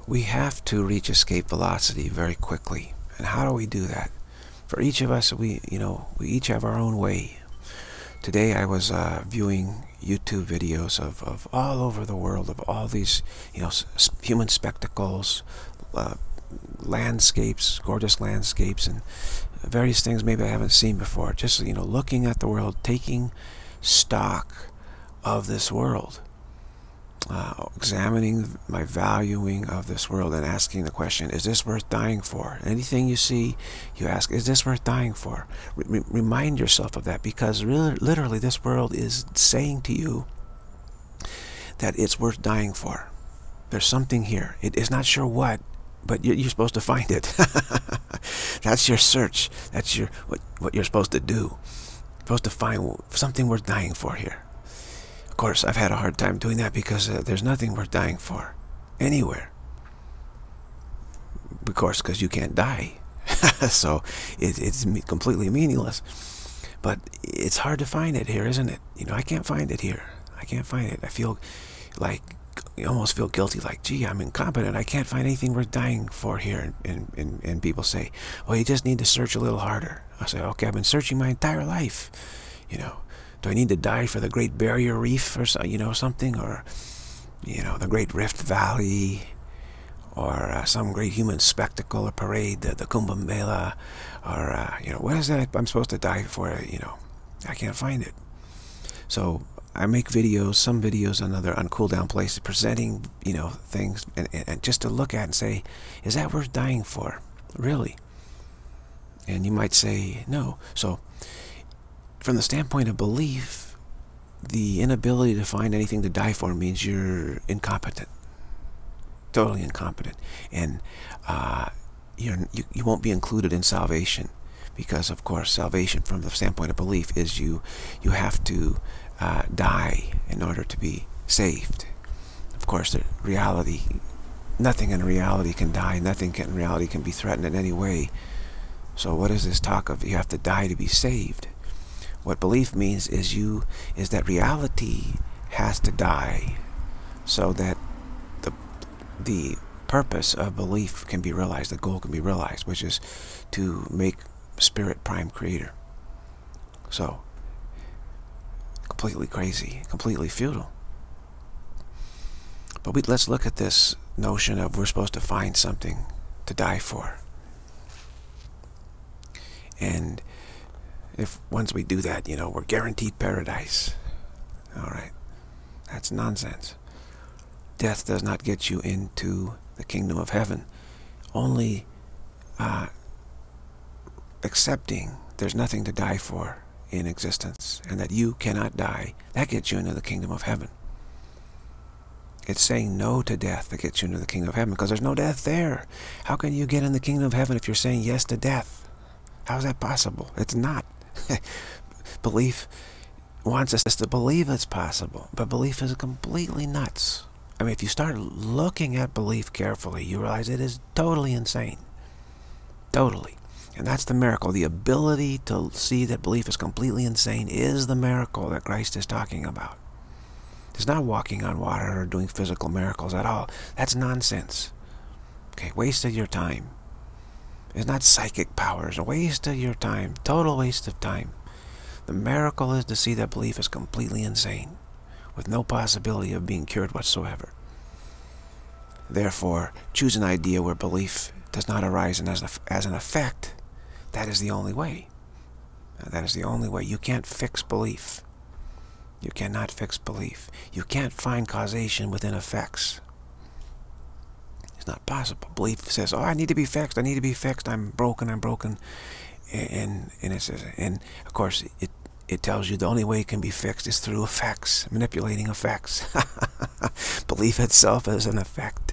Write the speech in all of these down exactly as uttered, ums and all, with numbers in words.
We have to reach escape velocity very quickly. And how do we do that? For each of us, we, you know, we each have our own way. Today I was uh, viewing YouTube videos of, of all over the world, of all these, you know, s human spectacles, uh, landscapes, gorgeous landscapes, and various things maybe I haven't seen before. Just, you know, looking at the world, taking stock of this world, uh, examining my valuing of this world, and asking the question, is this worth dying for? Anything you see, you ask, is this worth dying for? Re remind yourself of that, because really, literally this world is saying to you that it's worth dying for. There's something here. It is not sure what, but you're, you're supposed to find it. That's your search. That's your what, what you're supposed to do. You're supposed to find something worth dying for here. Of course, I've had a hard time doing that because uh, there's nothing worth dying for anywhere. Of course, because you can't die. So it, it's completely meaningless. But it's hard to find it here, isn't it? You know, I can't find it here. I can't find it. I feel like, you almost feel guilty, like, gee, I'm incompetent. I can't find anything worth dying for here. And, and, and people say, well, you just need to search a little harder. I say, okay, I've been searching my entire life. You know, do I need to die for the Great Barrier Reef or, you know, something? Or, you know, the Great Rift Valley? Or uh, some great human spectacle or parade, the, the Kumbh Mela? Or, uh, you know, what is that I'm supposed to die for? You know, I can't find it. So I make videos, some videos on other on Cool Down Places, presenting, you know, things, and, and, and just to look at and say, is that worth dying for? Really? And you might say, no. So from the standpoint of belief, the inability to find anything to die for means you're incompetent. Totally incompetent. And uh, you're, you, you won't be included in salvation. Because, of course, salvation from the standpoint of belief is you, you have to uh, die in order to be saved. Of course, the reality, nothing in reality can die. Nothing in reality can be threatened in any way. So what is this talk of you have to die to be saved? What belief means is you is that reality has to die so that the the purpose of belief can be realized, the goal can be realized, which is to make Spirit prime creator. So completely crazy, completely futile. But we, let's look at this notion of we're supposed to find something to die for. And if once we do that, you know, we're guaranteed paradise. All right, that's nonsense. Death does not get you into the kingdom of heaven. Only uh, accepting there's nothing to die for in existence and that you cannot die, that gets you into the kingdom of heaven. It's saying no to death that gets you into the kingdom of heaven, because there's no death there. How can you get in the kingdom of heaven if you're saying yes to death? How is that possible? It's not. Belief wants us to believe it's possible, but belief is completely nuts. I mean, if you start looking at belief carefully, you realize it is totally insane. Totally. And that's the miracle. The ability to see that belief is completely insane is the miracle that Christ is talking about. It's not walking on water or doing physical miracles at all. That's nonsense. Okay, waste of your time. It's not psychic powers. A waste of your time. Total waste of time. The miracle is to see that belief is completely insane, with no possibility of being cured whatsoever. Therefore, choose an idea where belief does not arise as, a, as an effect. That is the only way. That is the only way. You can't fix belief. You cannot fix belief. You can't find causation within effects. It's not possible. Belief says, oh, I need to be fixed. I need to be fixed. I'm broken. I'm broken. And, and it says, and of course, it, it tells you the only way it can be fixed is through effects, manipulating effects. Belief itself is an effect.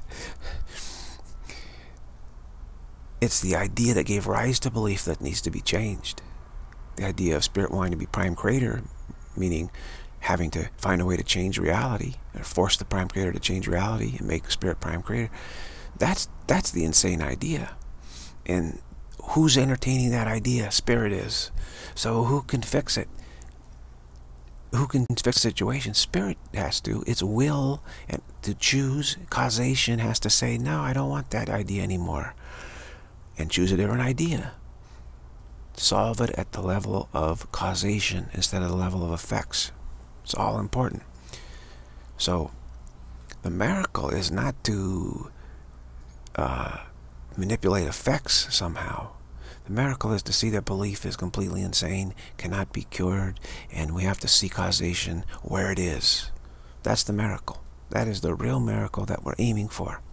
It's the idea that gave rise to belief that needs to be changed. The idea of Spirit wanting to be prime creator, meaning having to find a way to change reality, or force the prime creator to change reality and make Spirit prime creator. That's, that's the insane idea. And who's entertaining that idea? Spirit is. So who can fix it? who can fix the situation? Spirit has to. Its will and to choose. Causation has to say, no, I don't want that idea anymore, and choose a different idea. Solve it at the level of causation instead of the level of effects. It's all important. So the miracle is not to uh, manipulate effects somehow. The miracle is to see that belief is completely insane, cannot be cured, and we have to see causation where it is. That's the miracle. That is the real miracle that we're aiming for.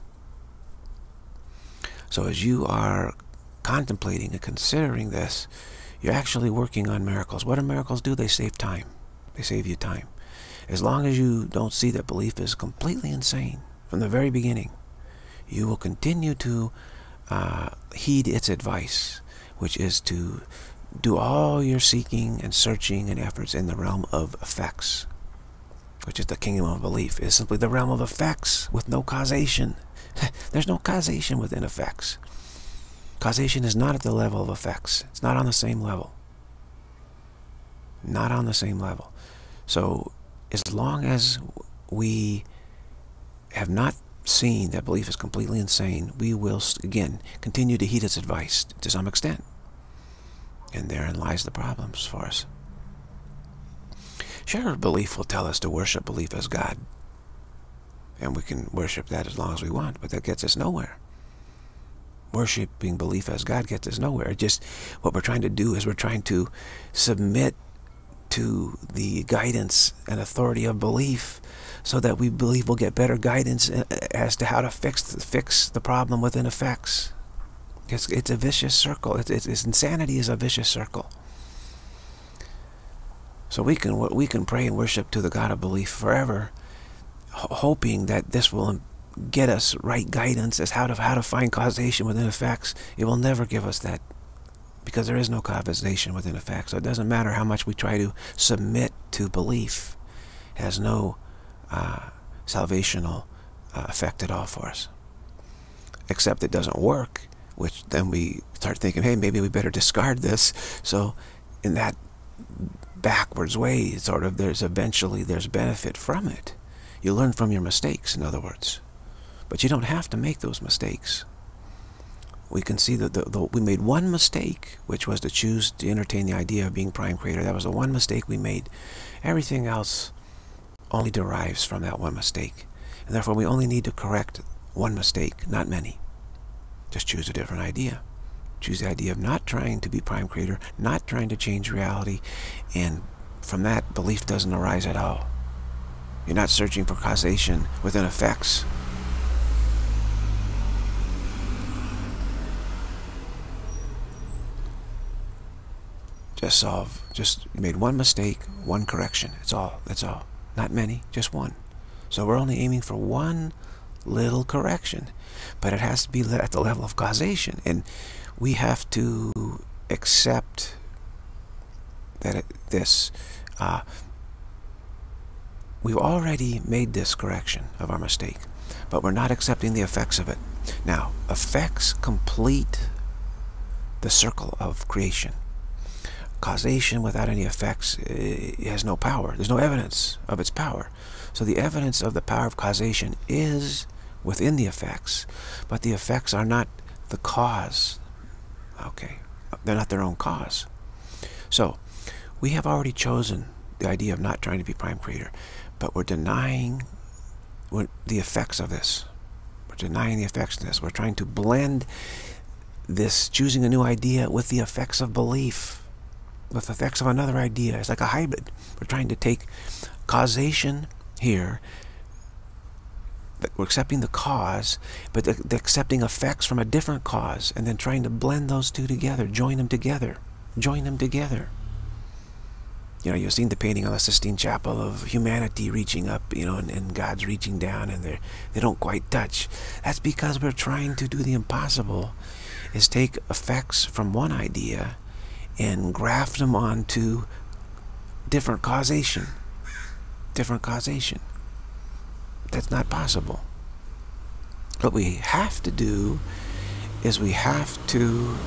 So as you are contemplating and considering this, you're actually working on miracles. What do miracles do? They save time. They save you time. As long as you don't see that belief is completely insane from the very beginning, you will continue to uh, heed its advice, which is to do all your seeking and searching and efforts in the realm of effects, which is the kingdom of belief. It's simply the realm of effects with no causation. There's no causation within effects. Causation is not at the level of effects. It's not on the same level. Not on the same level. So as long as we have not seen that belief is completely insane, we will, again, continue to heed its advice to some extent. And therein lies the problems for us. Sure, belief will tell us to worship belief as God. And we can worship that as long as we want, but that gets us nowhere. Worshipping belief as God gets us nowhere. Just what we're trying to do is we're trying to submit to the guidance and authority of belief, so that we believe we'll get better guidance as to how to fix fix the problem within effects. It's, it's a vicious circle. It's, it's, it's insanity is a vicious circle. So we can we can pray and worship to the God of belief forever, hoping that this will get us right guidance as how to how to find causation within effects. It will never give us that, because there is no causation within effects. So it doesn't matter how much we try to submit to belief. It has no uh, salvational uh, effect at all for us, except it doesn't work, which then we start thinking, hey, maybe we better discard this. So in that backwards way, sort of, there's eventually there's benefit from it. You learn from your mistakes, in other words. But you don't have to make those mistakes. We can see that the, the, we made one mistake, which was to choose to entertain the idea of being prime creator. That was the one mistake we made. Everything else only derives from that one mistake. And therefore we only need to correct one mistake, not many. Just choose a different idea. Choose the idea of not trying to be prime creator, not trying to change reality, and from that, belief doesn't arise at all. You're not searching for causation within effects. Just solve, just you made one mistake, one correction. That's all, that's all. Not many, just one. So we're only aiming for one little correction, but it has to be at the level of causation, and we have to accept that it, this uh, we've already made this correction of our mistake, but we're not accepting the effects of it. Now, effects complete the circle of creation. Causation without any effects it has no power. There's no evidence of its power. So the evidence of the power of causation is within the effects, but the effects are not the cause. Okay, they're not their own cause. So we have already chosen the idea of not trying to be prime creator, but we're denying the effects of this. We're denying the effects of this. We're trying to blend this choosing a new idea with the effects of belief, with the effects of another idea. It's like a hybrid. We're trying to take causation here, but we're accepting the cause, but the, the accepting effects from a different cause, and then trying to blend those two together, join them together, join them together. You know, you've seen the painting on the Sistine Chapel of humanity reaching up, you know, and, and God's reaching down, and they they don't quite touch. That's because we're trying to do the impossible, is take effects from one idea and graft them onto different causation. Different causation. That's not possible. What we have to do is we have to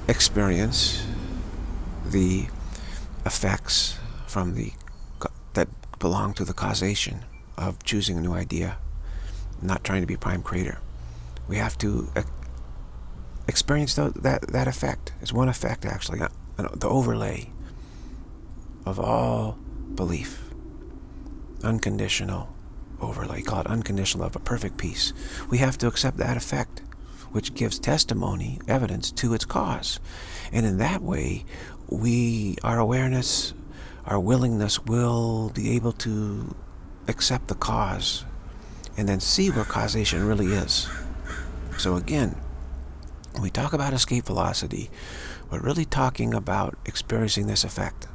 experience the effects from the that belong to the causation of choosing a new idea, not trying to be prime creator. We have to experience the, that that effect. It's one effect, actually, the overlay of all belief, unconditional overlay. Call it unconditional love, a perfect peace. We have to accept that effect, which gives testimony, evidence to its cause. And in that way, we, our awareness, our willingness will be able to accept the cause and then see where causation really is. So again, when we talk about escape velocity, we're really talking about experiencing this effect.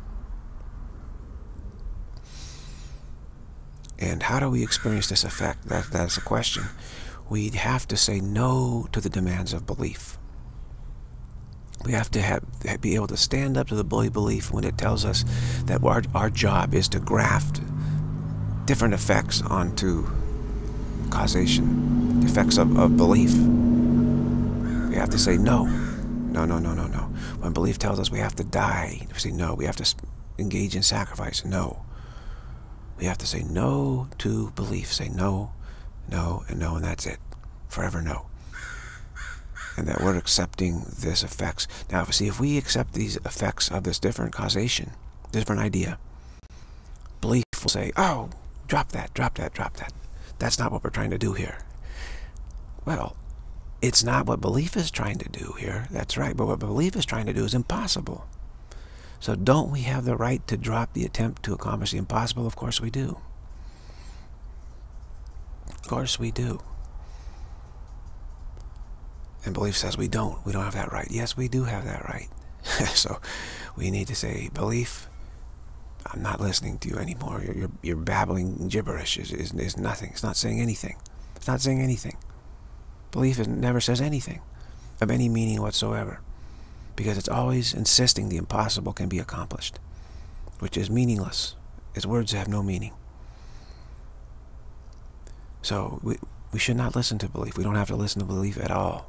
And how do we experience this effect? That, that's the question. We have to say no to the demands of belief. We have to have, be able to stand up to the bully belief when it tells us that our, our job is to graft different effects onto causation, effects of, of belief. We have to say no. No, no, no, no, no. When belief tells us we have to die, we say no. We have to engage in sacrifice. No. We have to say no to belief. Say no, no, and no, and that's it. Forever no. And that we're accepting this effects. Now, see, if we accept these effects of this different causation, different idea, belief will say, oh, drop that, drop that, drop that. That's not what we're trying to do here. Well, it's not what belief is trying to do here. That's right. But what belief is trying to do is impossible. So don't we have the right to drop the attempt to accomplish the impossible? Of course we do. Of course we do. And belief says we don't. We don't have that right. Yes, we do have that right. So we need to say, belief, I'm not listening to you anymore. You're, you're, you're babbling gibberish. Is is is nothing. It's not saying anything. It's not saying anything. Belief is, never says anything of any meaning whatsoever, because it's always insisting the impossible can be accomplished, which is meaningless. Its words have no meaning. So we, we should not listen to belief. We don't have to listen to belief at all.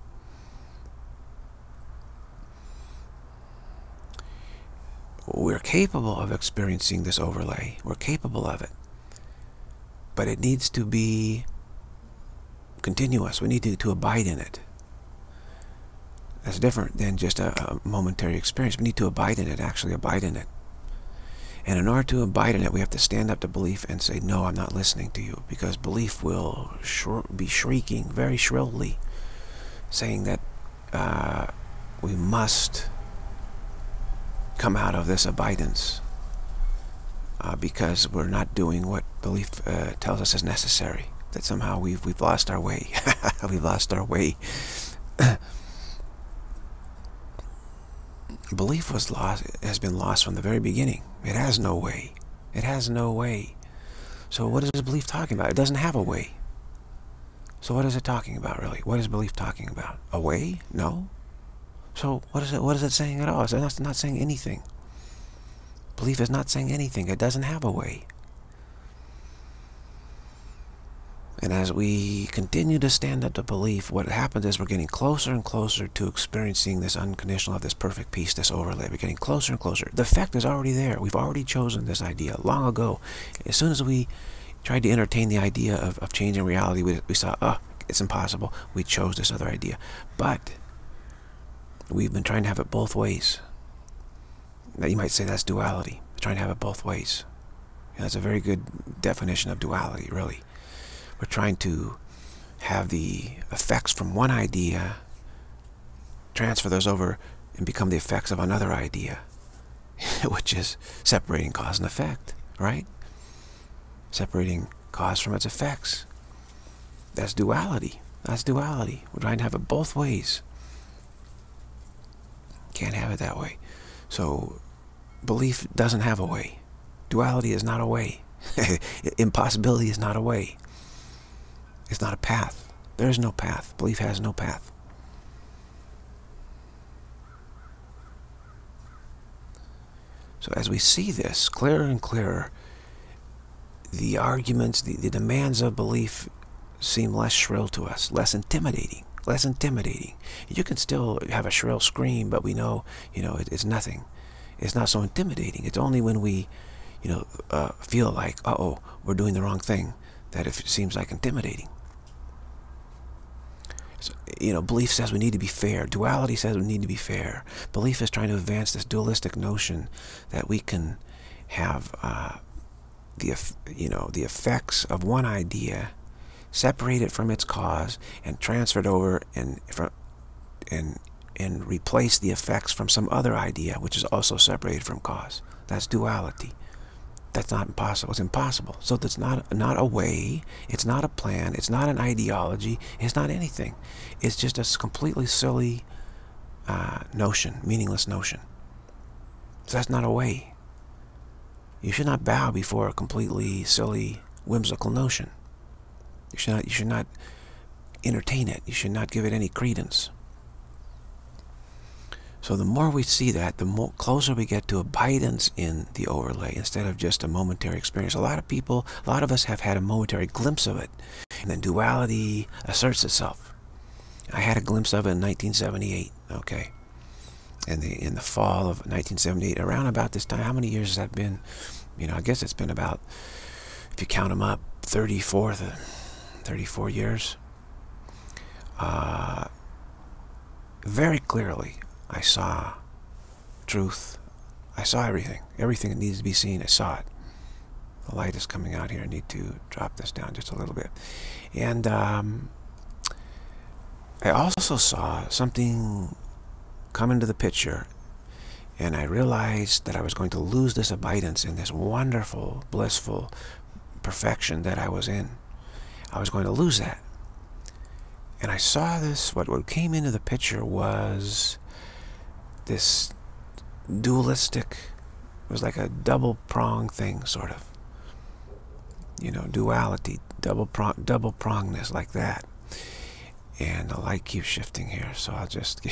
We're capable of experiencing this overlay. We're capable of it. But it needs to be continuous. We need to, to abide in it. That's different than just a, a momentary experience. We need to abide in it, actually abide in it. And in order to abide in it, we have to stand up to belief and say, no, I'm not listening to you. Because belief will sh be shrieking very shrilly, saying that uh, we must come out of this abidance uh, because we're not doing what belief uh, tells us is necessary. That somehow we've, we've lost our way. We've lost our way. Belief was lost, has been lost from the very beginning. It has no way. It has no way. So what is belief talking about? It doesn't have a way. So what is it talking about, really? What is belief talking about? A way? No. So what is it? What is it saying at all? It's not, not saying anything. Belief is not saying anything. It doesn't have a way. And as we continue to stand up to belief, what happens is we're getting closer and closer to experiencing this unconditional of this perfect peace, this overlay. We're getting closer and closer. The effect is already there. We've already chosen this idea long ago. As soon as we tried to entertain the idea of, of changing reality, we, we saw, oh, it's impossible. We chose this other idea. But we've been trying to have it both ways. Now you might say that's duality. We're trying to have it both ways. And that's a very good definition of duality, really. We're trying to have the effects from one idea, transfer those over, and become the effects of another idea, which is separating cause and effect, right? Separating cause from its effects. That's duality. That's duality. We're trying to have it both ways. Can't have it that way. So belief doesn't have a way. Duality is not a way. Impossibility is not a way. It's not a path. There is no path. Belief has no path. So as we see this clearer and clearer, the arguments, the, the demands of belief seem less shrill to us, less intimidating. less intimidating. You can still have a shrill scream, but we know, you know, it, it's nothing. It's not so intimidating. It's only when we, you know, uh, feel like, uh-oh, we're doing the wrong thing, that it seems like intimidating. So, you know, belief says we need to be fair. Duality says we need to be fair. Belief is trying to advance this dualistic notion that we can have uh, the, you know, the effects of one idea, separate it from its cause, and transfer it over and and and replace the effects from some other idea which is also separated from cause. That's duality. That's not impossible. It's impossible. So that's not not a way. It's not a plan. It's not an ideology. It's not anything. It's just a completely silly uh, notion, meaningless notion. So that's not a way. You should not bow before a completely silly, whimsical notion. You should not. You should not entertain it. You should not give it any credence. So the more we see that, the more closer we get to abidance in the overlay instead of just a momentary experience. A lot of people, a lot of us have had a momentary glimpse of it, and then duality asserts itself. I had a glimpse of it in nineteen seventy-eight, okay? In the, in the fall of nineteen seventy-eight, around about this time. How many years has that been? You know, I guess it's been about, if you count them up, thirty-four, thirty-four years. Uh, very clearly, I saw truth. I saw everything. Everything that needs to be seen, I saw it. The light is coming out here. I need to drop this down just a little bit. And um, I also saw something come into the picture, and I realized that I was going to lose this abidance in this wonderful, blissful perfection that I was in. I was going to lose that. And I saw this, what, what came into the picture was this dualistic, it was like a double prong thing, sort of. You know, duality, double prong, double prongness, like that. And the light keeps shifting here, so I'll just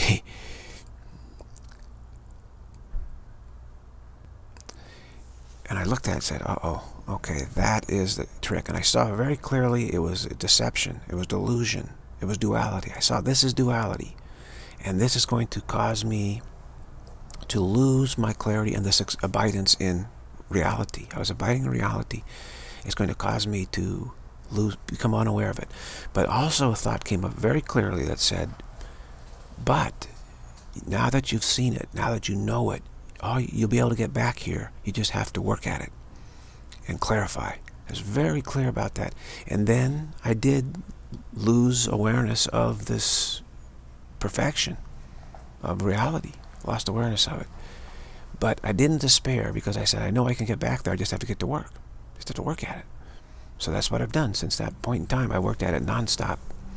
and I looked at it and said, uh-oh, okay, that is the trick. And I saw very clearly it was a deception, it was delusion, it was duality. I saw this is duality, and this is going to cause me to lose my clarity and this abidance in reality. I was abiding in reality. It's going to cause me to lose, become unaware of it. But also a thought came up very clearly that said, but now that you've seen it, now that you know it, oh, you'll be able to get back here. You just have to work at it and clarify. I was very clear about that. And then I did lose awareness of this perfection of reality. Lost awareness of it. But I didn't despair, because I said, I know I can get back there. I just have to get to work. Just have to work at it. So that's what I've done since that point in time. I worked at it nonstop.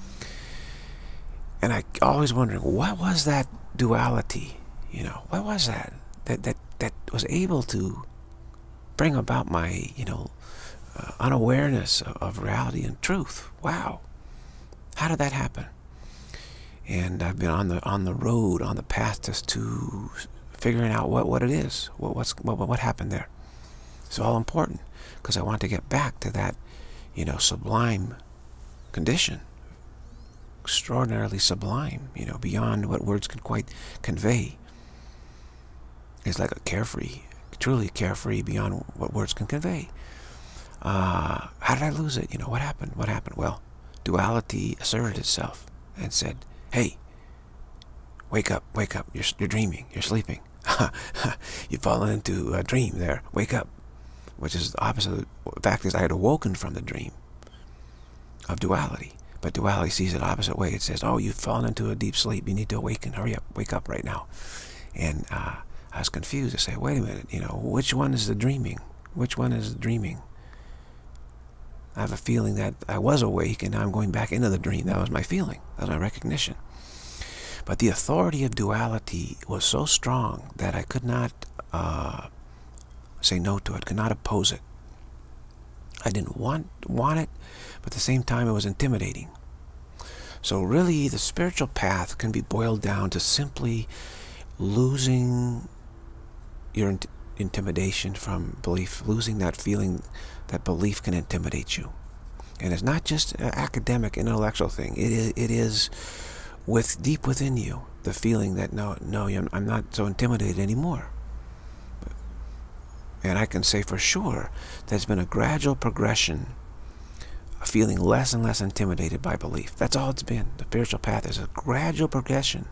And I always wondering, what was that duality? You know, what was that? That that that was able to bring about my, you know, uh, unawareness of, of reality and truth. Wow. How did that happen? And I've been on the on the road, on the path to, to figuring out what, what it is, what what's what what happened there. It's all important, because I want to get back to that, you know, sublime condition, extraordinarily sublime, you know, beyond what words can quite convey. It's like a carefree, truly carefree, beyond what words can convey. Uh, how did I lose it? You know, what happened? What happened? Well, duality asserted itself and said, hey, wake up, wake up, you're, you're dreaming, you're sleeping. You've fallen into a dream there, wake up. Which is the opposite. The fact is, I had awoken from the dream of duality. But duality sees it the opposite way. It says, oh, you've fallen into a deep sleep, you need to awaken, hurry up, wake up right now. And uh, I was confused. I say, wait a minute, you know, which one is the dreaming? Which one is the dreaming? I have a feeling that I was awake and now I'm going back into the dream. That was my feeling. That was my recognition. But the authority of duality was so strong that I could not uh, say no to it, could not oppose it. I didn't want, want it, but at the same time it was intimidating. So really the spiritual path can be boiled down to simply losing your int intimidation from belief, losing that feeling that belief can intimidate you. And it's not just an academic, intellectual thing. It is, it is with deep within you the feeling that no, no, I'm not so intimidated anymore. And I can say for sure there's been a gradual progression of feeling less and less intimidated by belief. That's all it's been. The spiritual path is a gradual progression.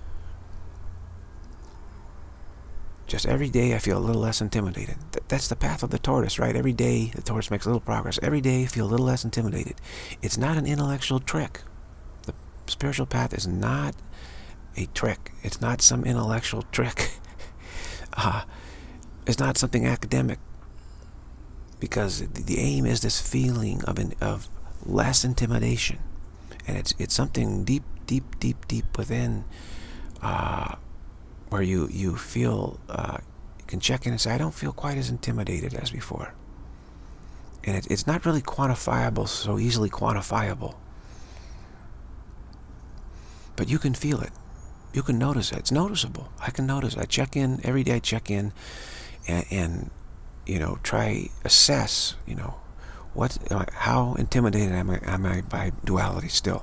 Just every day I feel a little less intimidated. That's the path of the tortoise, right? Every day the tortoise makes a little progress. Every day I feel a little less intimidated. It's not an intellectual trick. The spiritual path is not a trick. It's not some intellectual trick. uh, it's not something academic. Because the aim is this feeling of an, of less intimidation. And it's it's something deep, deep, deep, deep within uh, where you, you feel, uh, you can check in and say, I don't feel quite as intimidated as before. And it, it's not really quantifiable, so easily quantifiable. But you can feel it. You can notice it. It's noticeable. I can notice it. I check in, every day I check in and, and you know, try assess, you know, what, how intimidated am I, am I by duality still?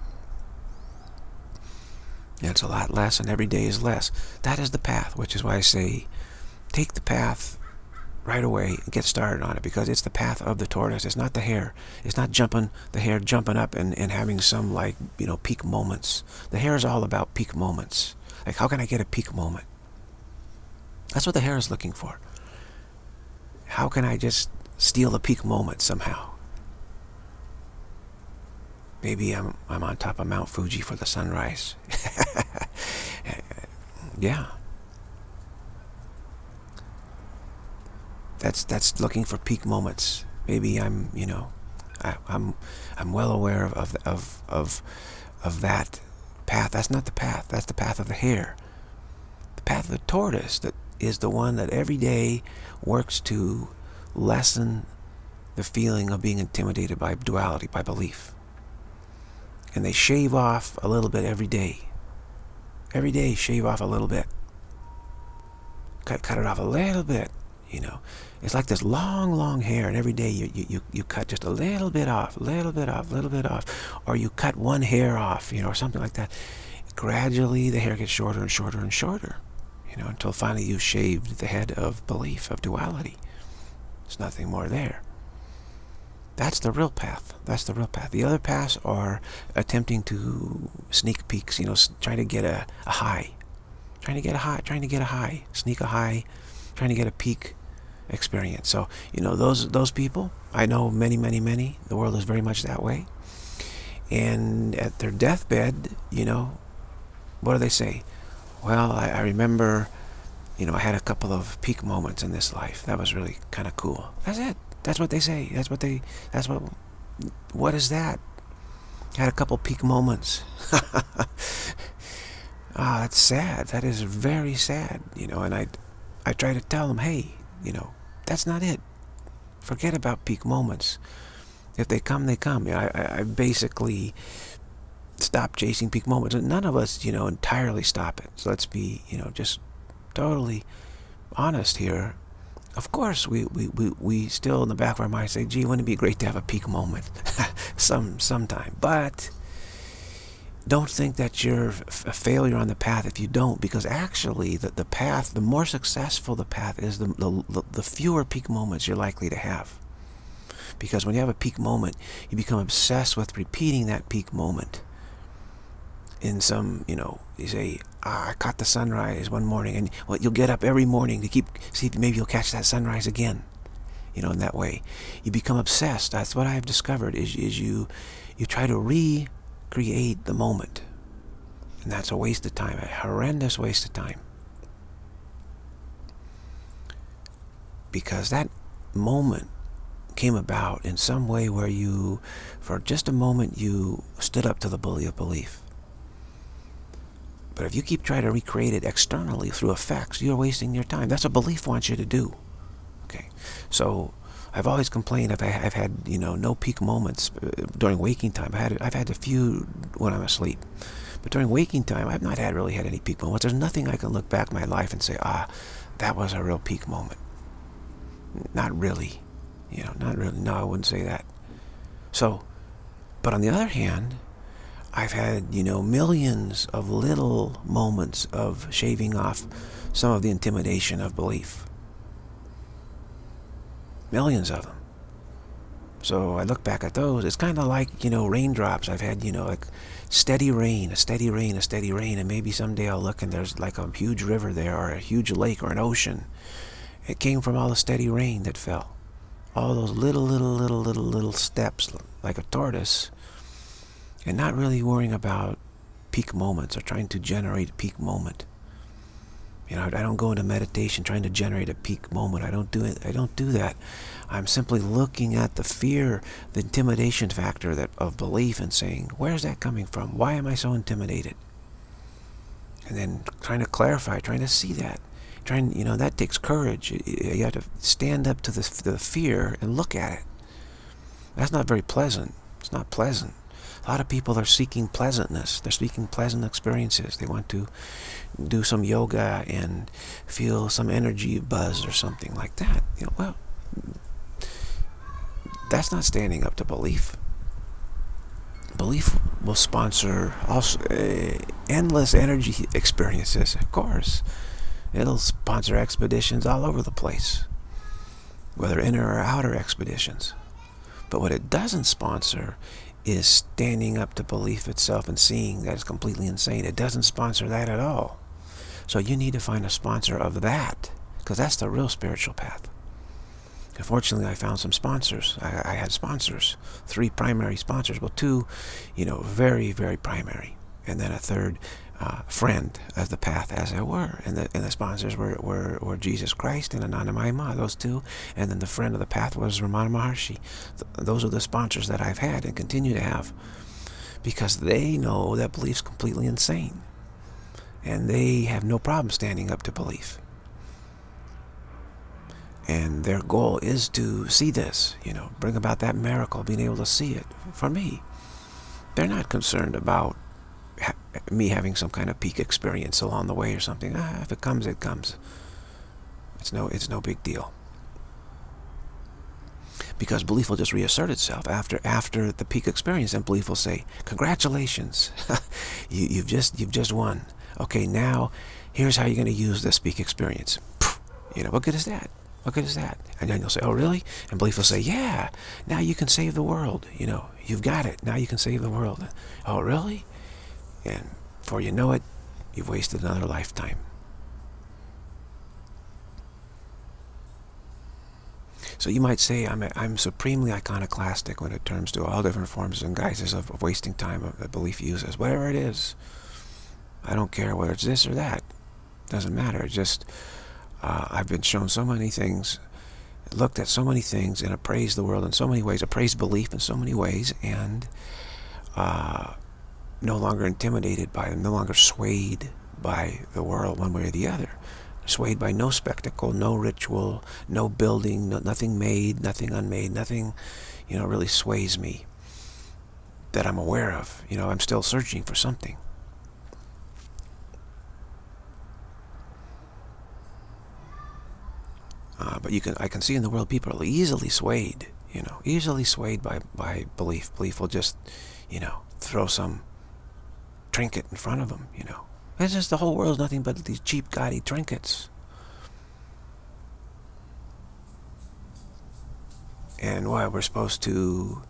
And it's a lot less, and every day is less. That is the path, which is why I say, take the path right away and get started on it, because it's the path of the tortoise. It's not the hare. It's not jumping, the hare jumping up and, and having some, like, you know, peak moments. The hare is all about peak moments. Like, how can I get a peak moment? That's what the hare is looking for. How can I just steal the peak moment somehow? Maybe I'm, I'm on top of Mount Fuji for the sunrise. Yeah. That's that's looking for peak moments. Maybe I'm, you know, I, I'm I'm well aware of of of of of that path. That's not the path. That's the path of the hare. The path of the tortoise that is the one that every day works to lessen the feeling of being intimidated by duality, by belief. And they shave off a little bit every day. Every day, shave off a little bit. Cut, cut it off a little bit, you know. It's like this long, long hair, and every day you, you, you, you cut just a little bit off, a little bit off, a little bit off. Or you cut one hair off, you know, or something like that. Gradually, the hair gets shorter and shorter and shorter, you know, until finally you've shaved the head of belief, of duality. There's nothing more there. That's the real path. That's the real path. The other paths are attempting to sneak peeks, you know, trying to get a, a high. Trying to get a high, trying to get a high, sneak a high, trying to get a peak experience. So, you know, those those people, I know many, many, many. The world is very much that way. And at their deathbed, you know, what do they say? Well, I, I remember, you know, I had a couple of peak moments in this life. That was really kind of cool. That's it. That's what they say. That's what they, that's what, what is that? Had a couple peak moments. Ah, that's sad. That is very sad, you know, and I, I try to tell them, hey, you know, that's not it. Forget about peak moments. If they come, they come. You know, I, I basically stop chasing peak moments. And none of us, you know, entirely stop it. So let's be, you know, just totally honest here. Of course, we, we, we, we still in the back of our mind say, gee, wouldn't it be great to have a peak moment some sometime? But don't think that you're a failure on the path if you don't, because actually the, the path, the more successful the path is, the, the, the fewer peak moments you're likely to have. Because when you have a peak moment, you become obsessed with repeating that peak moment. In some, you know, you say, ah, I caught the sunrise one morning, and well, you'll get up every morning to keep, see if maybe you'll catch that sunrise again. You know, in that way, you become obsessed. That's what I've discovered, is, is you, you try to recreate the moment. And that's a waste of time, a horrendous waste of time. Because that moment came about in some way where you, for just a moment, you stood up to the bully of belief. But if you keep trying to recreate it externally through effects, you're wasting your time. That's what belief wants you to do. Okay, so I've always complained if I, I've had, you know, no peak moments during waking time. I had, I've had a few when I'm asleep, but during waking time, I've not had really had any peak moments. There's nothing I can look back in my life and say, ah, that was a real peak moment. Not really, you know, not really. No, I wouldn't say that. So, but on the other hand, I've had, you know, millions of little moments of shaving off some of the intimidation of belief. Millions of them. So I look back at those. It's kind of like, you know, raindrops. I've had, you know, like steady rain, a steady rain, a steady rain, and maybe someday I'll look and there's like a huge river there, or a huge lake, or an ocean. It came from all the steady rain that fell. All those little, little, little, little, little steps, like a tortoise, and not really worrying about peak moments or trying to generate a peak moment. You know, I don't go into meditation trying to generate a peak moment. I don't do it. I don't do that. I'm simply looking at the fear, the intimidation factor that of belief, and saying, where's that coming from? Why am I so intimidated? And then trying to clarify, trying to see that. Trying, you know, that takes courage. You have to stand up to the, the fear and look at it. That's not very pleasant. It's not pleasant. A lot of people are seeking pleasantness. They're seeking pleasant experiences. They want to do some yoga and feel some energy buzz or something like that. You know, well, that's not standing up to belief. Belief will sponsor also, uh, endless energy experiences, of course. It'll sponsor expeditions all over the place, whether inner or outer expeditions. But what it doesn't sponsor is standing up to belief itself and seeing that it's completely insane. It doesn't sponsor that at all. So you need to find a sponsor of that, because that's the real spiritual path. Unfortunately, I found some sponsors. I, I had sponsors, three primary sponsors. Well, two, you know, very, very primary, and then a third uh, friend as the path, as it were. And the and the sponsors were were, were Jesus Christ and Anandamayi Ma, those two. And then the friend of the path was Ramana Maharshi. Th those are the sponsors that I've had and continue to have, because they know that belief's completely insane, and they have no problem standing up to belief. And their goal is to see this, you know, bring about that miracle, being able to see it. For me, they're not concerned about ha me having some kind of peak experience along the way or something. Ah, if it comes, it comes. It's no, it's no big deal. Because belief will just reassert itself after after the peak experience, and belief will say, "Congratulations, you, you've just you've just won. Okay, now here's how you're going to use this peak experience." You know, what good is that? What good is that? And then you'll say, "Oh, really?" And belief will say, "Yeah, now you can save the world. You know, you've got it. Now you can save the world." "Oh, really?" And before you know it, you've wasted another lifetime. So you might say, I'm, I'm supremely iconoclastic when it comes to all different forms and guises of, of wasting time that belief uses. Whatever it is, I don't care whether it's this or that. It doesn't matter. It's just, uh, I've been shown so many things, looked at so many things, and appraised the world in so many ways, appraised belief in so many ways, and uh, no longer intimidated by them, no longer swayed by the world one way or the other. Swayed by no spectacle, no ritual, no building, no, nothing made, nothing unmade, nothing, you know, really sways me that I'm aware of. You know, I'm still searching for something. Uh, but you can, I can see in the world people are easily swayed, you know, easily swayed by, by belief. Belief will just, you know, throw some trinket in front of them, you know. It's just the whole world's nothing but these cheap, gaudy trinkets. And why we're supposed to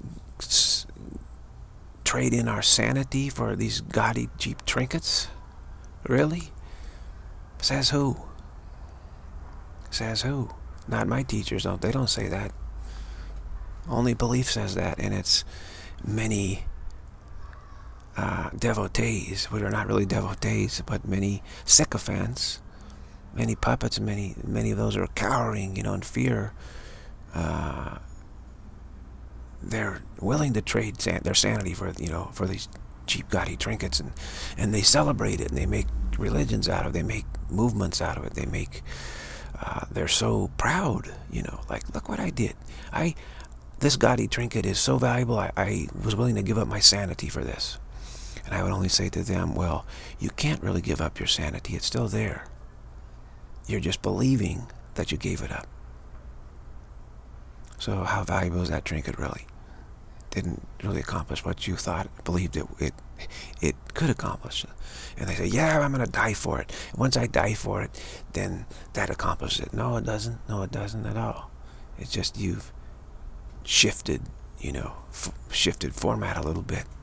trade in our sanity for these gaudy, cheap trinkets? Really? Says who? Says who? Not my teachers, don't they don't say that. Only belief says that, and it's many Uh, devotees, which are not really devotees, but many sycophants, many puppets, many many of those are cowering, you know, in fear. Uh, they're willing to trade san their sanity for, you know, for these cheap, gaudy trinkets, and and they celebrate it, and they make religions out of it, they make movements out of it, they make. Uh, they're so proud, you know, like, look what I did. I, this gaudy trinket is so valuable. I, I was willing to give up my sanity for this. And I would only say to them, well, you can't really give up your sanity. It's still there. You're just believing that you gave it up. So how valuable is that trinket really? didn't really accomplish what you thought, believed it it, it could accomplish. And they say, yeah, I'm going to die for it. And once I die for it, then that accomplishes it. No, it doesn't. No, it doesn't at all. It's just you've shifted, you know, f shifted format a little bit.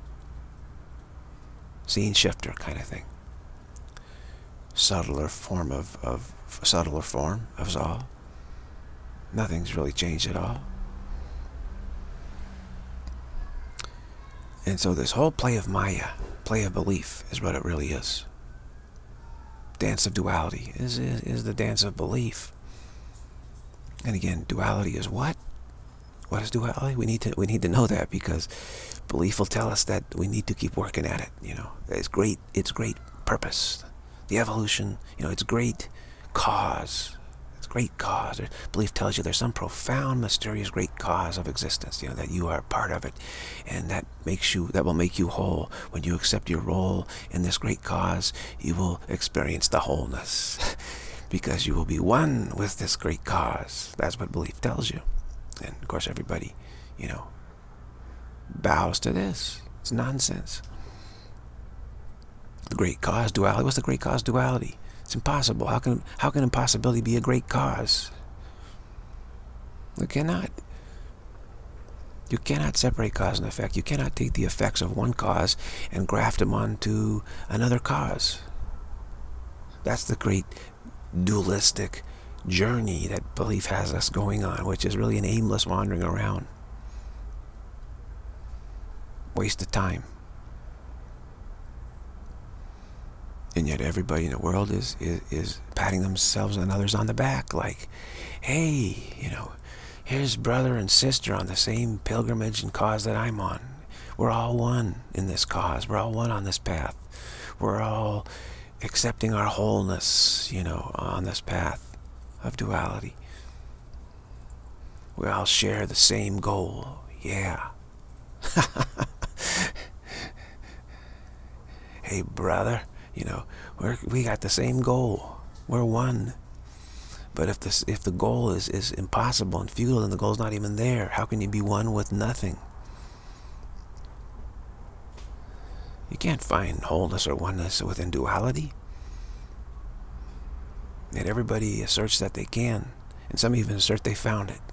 Scene shifter kind of thing. Subtler form of, of subtler form of us all. Nothing's really changed at all. And so this whole play of Maya, play of belief, is what it really is. Dance of duality is, is, is the dance of belief. And again, duality is what? What is duality? We need to we need to know that, because belief will tell us that we need to keep working at it. You know, it's great. It's great purpose. The evolution. You know, it's great cause. It's great cause. Belief tells you there's some profound, mysterious, great cause of existence. You know, that you are part of it, and that makes you. That will make you whole. When you accept your role in this great cause, you will experience the wholeness, because you will be one with this great cause. That's what belief tells you. And of course everybody, you know, bows to this. It's nonsense. The great cause duality. What's the great cause duality? It's impossible. How can how can impossibility be a great cause? It cannot. You cannot separate cause and effect. You cannot take the effects of one cause and graft them onto another cause. That's the great dualistic journey that belief has us going on, which is really an aimless wandering around. Waste of time. And yet everybody in the world is, is, is patting themselves and others on the back, like, hey, you know, here's brother and sister on the same pilgrimage and cause that I'm on. We're all one in this cause. We're all one on this path. We're all accepting our wholeness, you know, on this path of duality. We all share the same goal. Yeah. Hey, brother, you know, we're, we got the same goal. We're one. But if this, if the goal is, is impossible and futile, and the goal's not even there, how can you be one with nothing? You can't find wholeness or oneness within duality. Yet everybody asserts that they can, and some even assert they found it.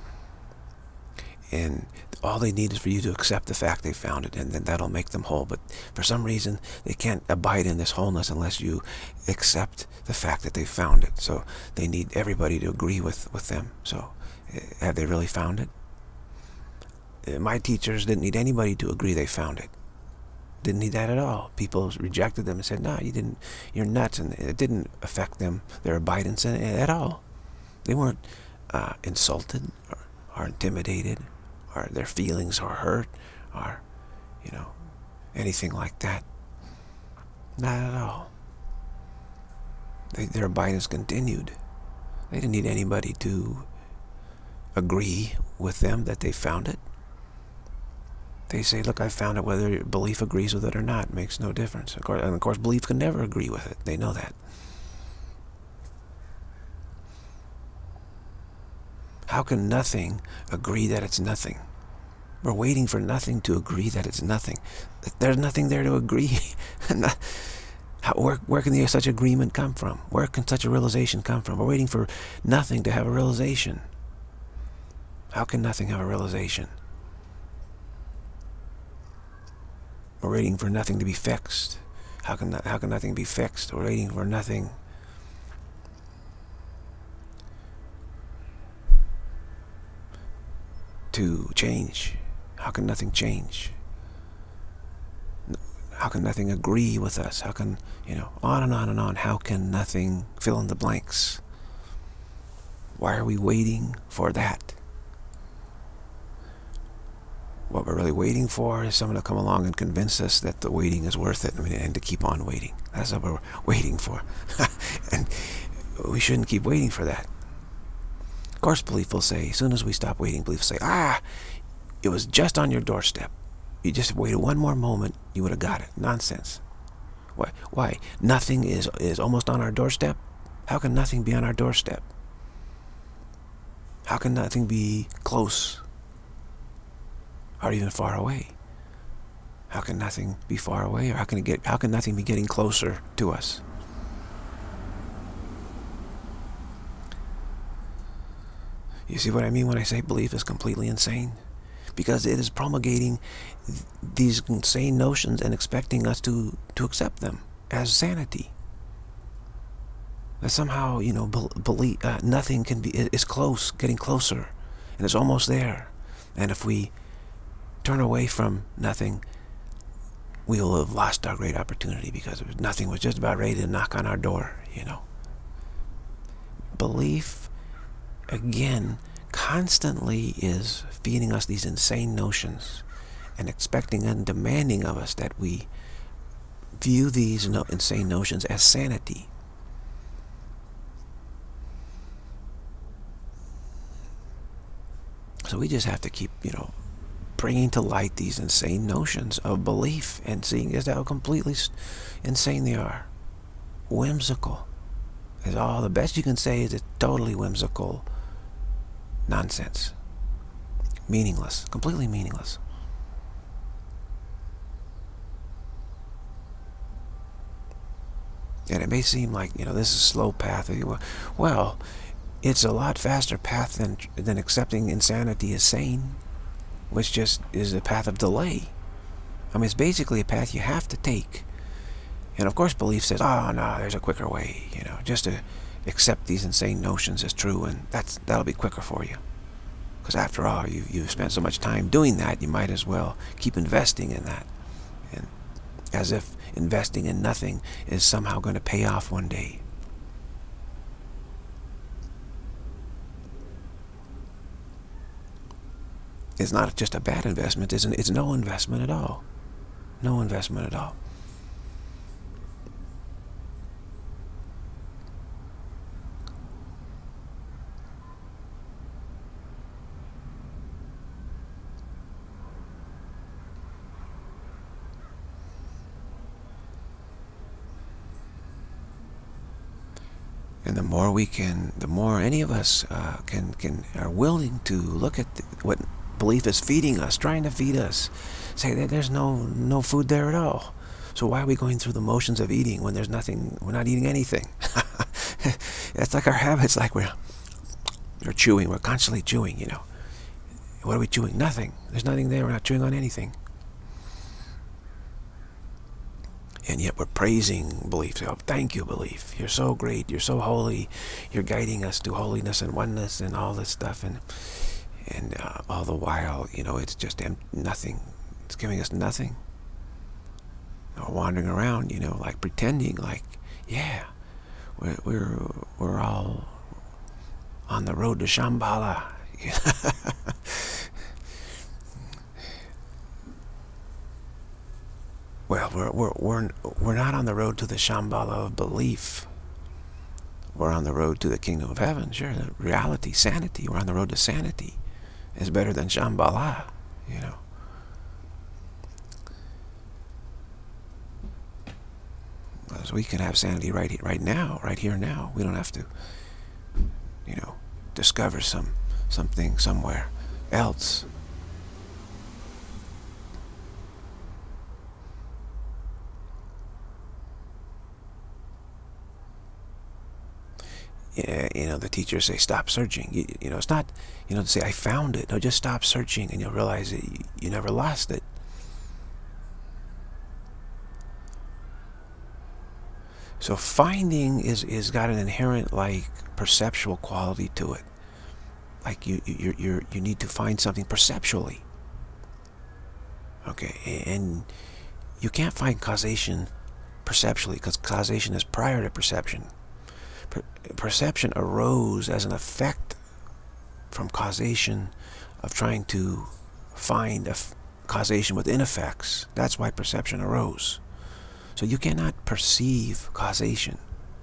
And all they need is for you to accept the fact they found it, and then that'll make them whole. But for some reason, they can't abide in this wholeness unless you accept the fact that they found it. So they need everybody to agree with, with them. So have they really found it? My teachers didn't need anybody to agree they found it. Didn't need that at all. People rejected them and said, no, you didn't, you're nuts. And it didn't affect them, their abidance in it at all. They weren't uh, insulted or, or intimidated, or their feelings are hurt, or, you know, anything like that. Not at all. They, their abidance continued. They didn't need anybody to agree with them that they found it. They say, look, I found it, whether your belief agrees with it or not. It makes no difference. Of course, and of course, belief can never agree with it. They know that. How can nothing agree that it's nothing? We're waiting for nothing to agree that it's nothing. There's nothing there to agree. How, where, where can the, such agreement come from? Where can such a realization come from? We're waiting for nothing to have a realization. How can nothing have a realization? We're waiting for nothing to be fixed. How can, how can nothing be fixed? We're waiting for nothing to change. How can nothing change? How can nothing agree with us? How can, you know, on and on and on. How can nothing fill in the blanks? Why are we waiting for that? What we're really waiting for is someone to come along and convince us that the waiting is worth it, and to keep on waiting. That's what we're waiting for. And we shouldn't keep waiting for that. Of course, belief will say, as soon as we stop waiting, belief will say, ah, it was just on your doorstep. You just waited one more moment, you would have got it. Nonsense. Why? Why? Nothing is, is almost on our doorstep? How can nothing be on our doorstep? How can nothing be close? or even far away? How can nothing be far away, or how can it get? How can nothing be getting closer to us? You see what I mean when I say belief is completely insane? Because it is promulgating th these insane notions and expecting us to to accept them as sanity. That somehow, you know, be believe uh, nothing can be. It's close, getting closer, and it's almost there. And if we turn away from nothing, we will have lost our great opportunity, because nothing was just about ready to knock on our door, you know. Belief, again, constantly is feeding us these insane notions and expecting and demanding of us that we view these no insane notions as sanity. So we just have to keep, you know, bringing to light these insane notions of belief and seeing just how completely insane they are. Whimsical is all. The best you can say is it's totally whimsical nonsense. Meaningless. Completely meaningless. And it may seem like, you know, this is a slow path. Well, it's a lot faster path than, than accepting insanity as sane, which just is a path of delay. I mean, it's basically a path you have to take. And of course, belief says, oh, no, there's a quicker way, you know, just to accept these insane notions as true, and that's that'll be quicker for you. Because after all, you, you've spent so much time doing that, you might as well keep investing in that. And as if investing in nothing is somehow going to pay off one day. It's not just a bad investment, it's, an, it's no investment at all. No investment at all. And the more we can, the more any of us uh, can, can are willing to look at the, what belief is feeding us, trying to feed us, say that there's no no food there at all. So why are we going through the motions of eating when there's nothing? We're not eating anything. That's like our habits. Like we're we're chewing. We're constantly chewing. You know, what are we chewing? Nothing. There's nothing there. We're not chewing on anything. And yet we're praising belief. Oh, thank you, belief. You're so great. You're so holy. You're guiding us to holiness and oneness and all this stuff. And and uh, all the while, you know, it's just nothing. It's giving us nothing. We're wandering around, you know, like pretending, like, yeah, we're we're we're all on the road to Shambhala. Well, we're, we're, we're, we're not on the road to the Shambhala of belief. We're on the road to the kingdom of heaven. Sure, the reality, sanity. We're on the road to sanity. It's better than Shambhala, you know. Because we can have sanity right, right now, right here now. We don't have to, you know, discover some something somewhere else. Yeah, you know, the teachers say, stop searching. You, you know, it's not, you know, to say, I found it. No, just stop searching and you'll realize that you, you never lost it. So finding is, is got an inherent, like, perceptual quality to it. Like you, you, you're, you need to find something perceptually. Okay, and you can't find causation perceptually, because causation is prior to perception. Per perception arose as an effect from causation of trying to find a f causation within effects. That's why perception arose. So you cannot perceive causation.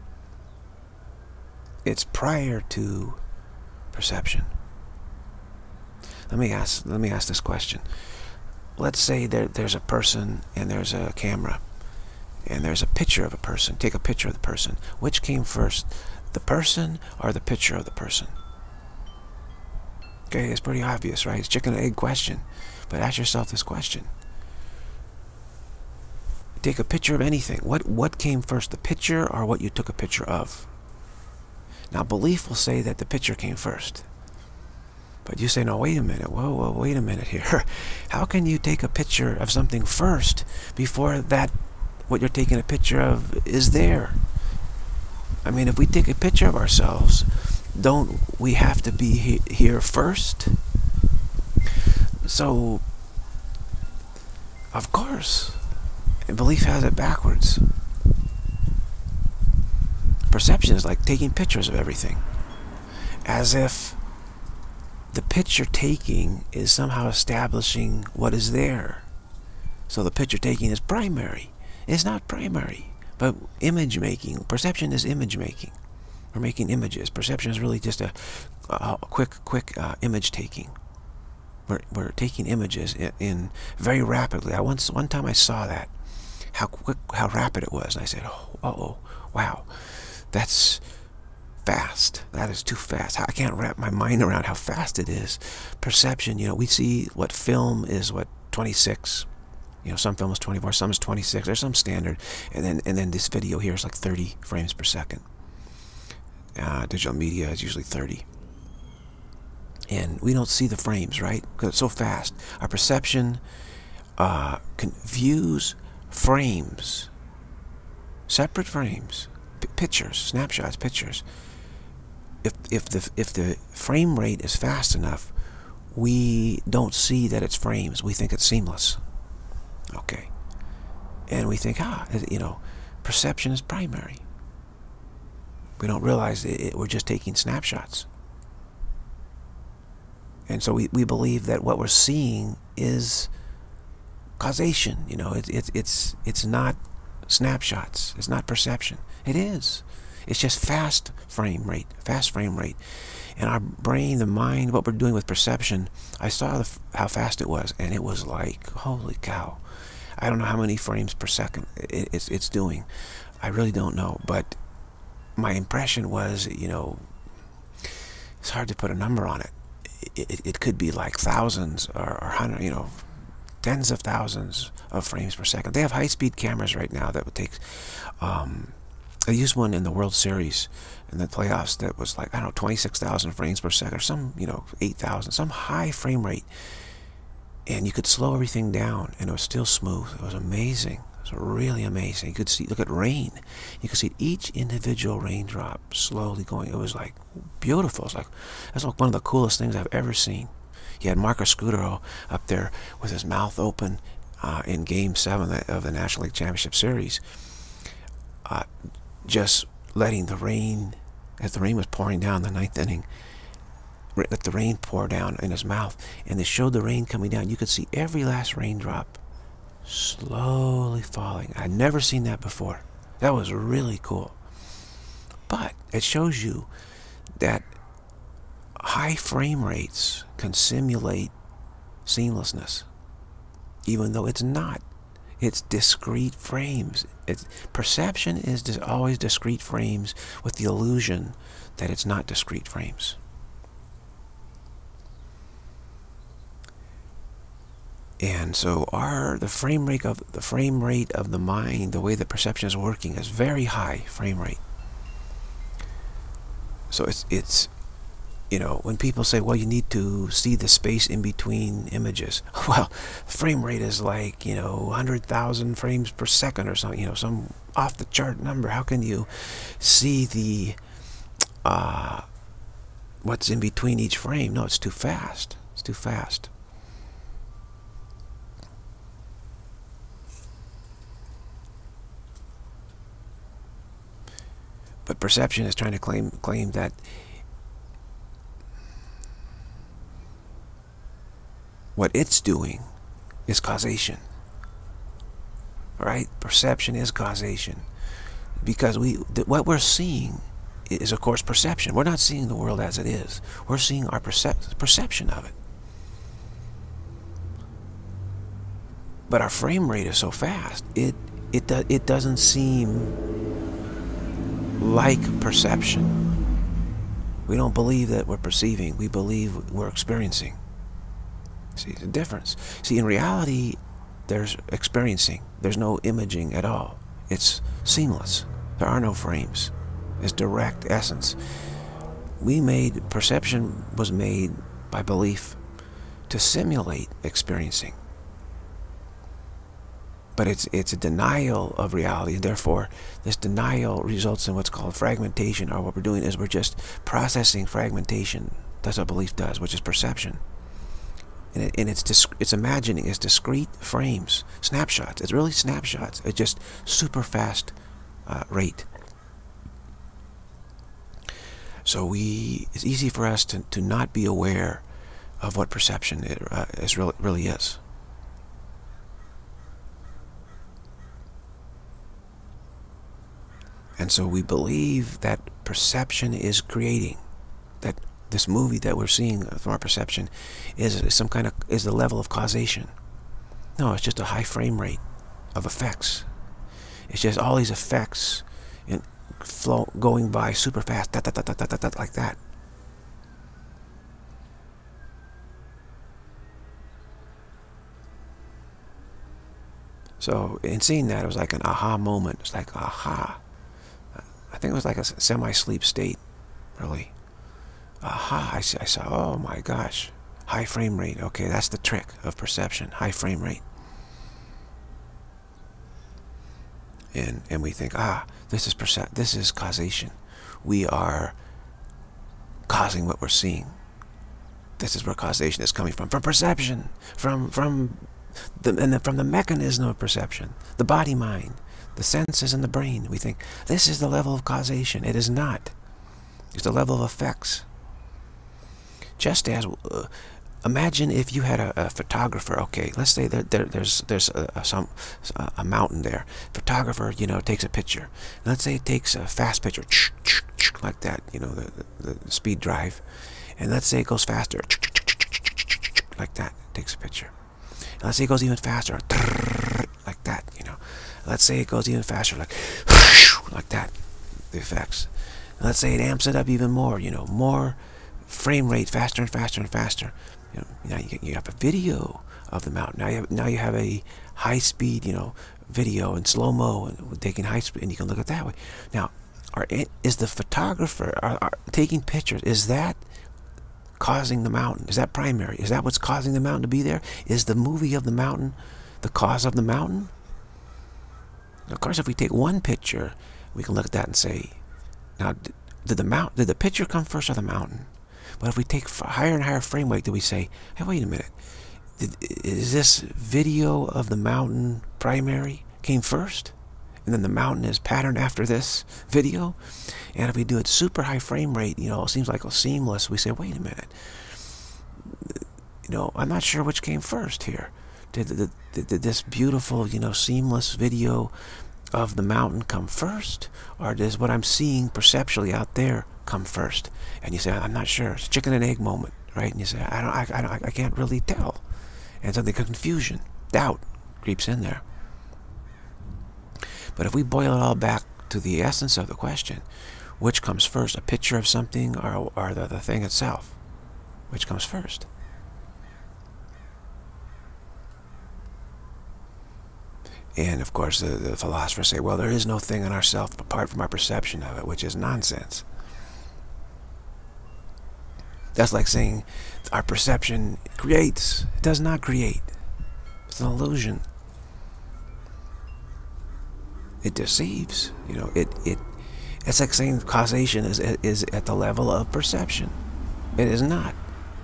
It's prior to perception. Let me ask, let me ask this question. Let's say there, there's a person and there's a camera. And there's a picture of a person. Take a picture of the person. Which came first, the person or the picture of the person? Okay, it's pretty obvious, right? It's chicken and egg question. But ask yourself this question. Take a picture of anything. What, what came first, the picture or what you took a picture of? Now, belief will say that the picture came first. But you say, no, wait a minute. Whoa, whoa, wait a minute here. How can you take a picture of something first before that, what you're taking a picture of, is there? I mean, if we take a picture of ourselves, don't we have to be he here first? So, of course, belief has it backwards. Perception is like taking pictures of everything, as if the picture taking is somehow establishing what is there. So the picture taking is primary. It's not primary, but image making. Perception is image making. We're making images. Perception is really just a, a quick, quick uh, image taking. We're, we're taking images in, in very rapidly. I once, one time I saw that, how quick, how rapid it was, and I said, oh, uh-oh, wow, that's fast. That is too fast. I can't wrap my mind around how fast it is. Perception, you know, we see what film is, what, twenty-six. You know, some film is twenty-four, some is twenty-six. There's some standard, and then and then this video here is like thirty frames per second. Uh, digital media is usually thirty, and we don't see the frames, right? Because it's so fast. Our perception uh, can views frames, separate frames, p pictures, snapshots, pictures. If if the if the frame rate is fast enough, we don't see that it's frames. We think it's seamless. Okay, and we think, ah, you know, perception is primary. We don't realize it, it, we're just taking snapshots, and so we we believe that what we're seeing is causation. You know, it, it it's it's not snapshots. It's not perception. It is. It's just fast frame rate, fast frame rate. And our brain, the mind, what we're doing with perception, I saw the, how fast it was, and it was like, holy cow. I don't know how many frames per second it, it's, it's doing. I really don't know. But my impression was, you know, it's hard to put a number on it. It, it, it could be like thousands or, or hundred, you know, tens of thousands of frames per second. They have high-speed cameras right now that would take... Um, I used one in the World Series in the playoffs that was like, I don't know, twenty-six thousand frames per second, or some, you know, eight thousand, some high frame rate. And you could slow everything down, and it was still smooth. It was amazing. It was really amazing. You could see, look at rain. You could see each individual raindrop slowly going. It was like beautiful. It's like, that's like one of the coolest things I've ever seen. You had Marcus Scudero up there with his mouth open uh, in Game seven of the National League Championship Series. Uh, just letting the rain, as the rain was pouring down the ninth inning, let the rain pour down in his mouth, and they showed the rain coming down. You could see every last raindrop slowly falling. I'd never seen that before. That was really cool. But it shows you that high frame rates can simulate seamlessness, even though it's not. It's discrete frames. It's, perception is dis always discrete frames with the illusion that it's not discrete frames. And so our the frame rate of the frame rate of the mind, the way that perception is working, is very high frame rate. So it's it's you know, when people say, well, you need to see the space in between images. Well, frame rate is like, you know, one hundred thousand frames per second or something, you know, some off-the-chart number. How can you see the, uh, what's in between each frame? No, it's too fast. It's too fast. But perception is trying to claim claim that what it's doing is causation. Right? Perception is causation. Because we, th what we're seeing is, of course, perception. We're not seeing the world as it is. We're seeing our percep perception of it. But our frame rate is so fast, it, it, do it doesn't seem like perception. We don't believe that we're perceiving. We believe we're experiencing. See the difference? See, in reality, there's experiencing. There's no imaging at all. It's seamless. There are no frames. It's direct essence. We made, perception was made by belief to simulate experiencing. But it's, it's a denial of reality, and therefore this denial results in what's called fragmentation, or what we're doing is we're just processing fragmentation. That's what belief does, which is perception. And, it, and it's, it's imagining, it's discrete frames, snapshots. It's really snapshots. It's just super fast uh, rate. So we, it's easy for us to, to not be aware of what perception it, uh, is really, really is. And so we believe that perception is creating, that this movie that we're seeing from our perception is, is some kind of, is the level of causation. No, it's just a high frame rate of effects. It's just all these effects in flow going by super fast, da, da, da, da, da, da, da, like that. So in seeing that, it was like an aha moment. It's like, aha. I think it was like a semi-sleep state, really. Aha, I, I saw, oh my gosh, high frame rate. Okay, that's the trick of perception, high frame rate. And, and we think, ah, this is percep this is causation. We are causing what we're seeing. This is where causation is coming from, from perception, from, from, the, and the, from the mechanism of perception, the body-mind. The senses and the brain. We think, this is the level of causation. It is not. It's the level of effects. Just as, uh, imagine if you had a, a photographer, okay, let's say there, there, there's, there's a, a, some, a mountain there. Photographer, you know, takes a picture. Let's say it takes a fast picture, like that, you know, the, the, the speed drive. And let's say it goes faster, like that, it takes a picture. And let's say it goes even faster, like that, you know. Let's say it goes even faster, like like that, the effects. And let's say it amps it up even more, you know, more frame rate, faster and faster and faster. You know, now you, you have a video of the mountain. Now you have, now you have a high speed, you know, video and slow mo and taking high speed, and you can look at it that way. Now, are, is the photographer are, are taking pictures? Is that causing the mountain? Is that primary? Is that what's causing the mountain to be there? Is the movie of the mountain the cause of the mountain? Of course, if we take one picture, we can look at that and say, now, did the mount, did the picture come first or the mountain? But if we take higher and higher frame rate, do we say, hey, wait a minute, did, is this video of the mountain primary came first? And then the mountain is patterned after this video? And if we do it super high frame rate, you know, it seems like a seamless, we say, wait a minute, you know, I'm not sure which came first here. Did, did, did, did this beautiful, you know, seamless video of the mountain come first? Or does what I'm seeing perceptually out there come first? And you say, I'm not sure. It's a chicken and egg moment, right? And you say, I don't, I, I, don't, I can't really tell. And so the confusion, doubt creeps in there. But if we boil it all back to the essence of the question, which comes first, a picture of something or, or the, the thing itself? Which comes first? And of course, the, the philosophers say, well, there is no thing in ourself apart from our perception of it, which is nonsense. That's like saying our perception creates. It does not create. It's an illusion. It deceives. You know, it it. It's like saying causation is is at the level of perception. It is not.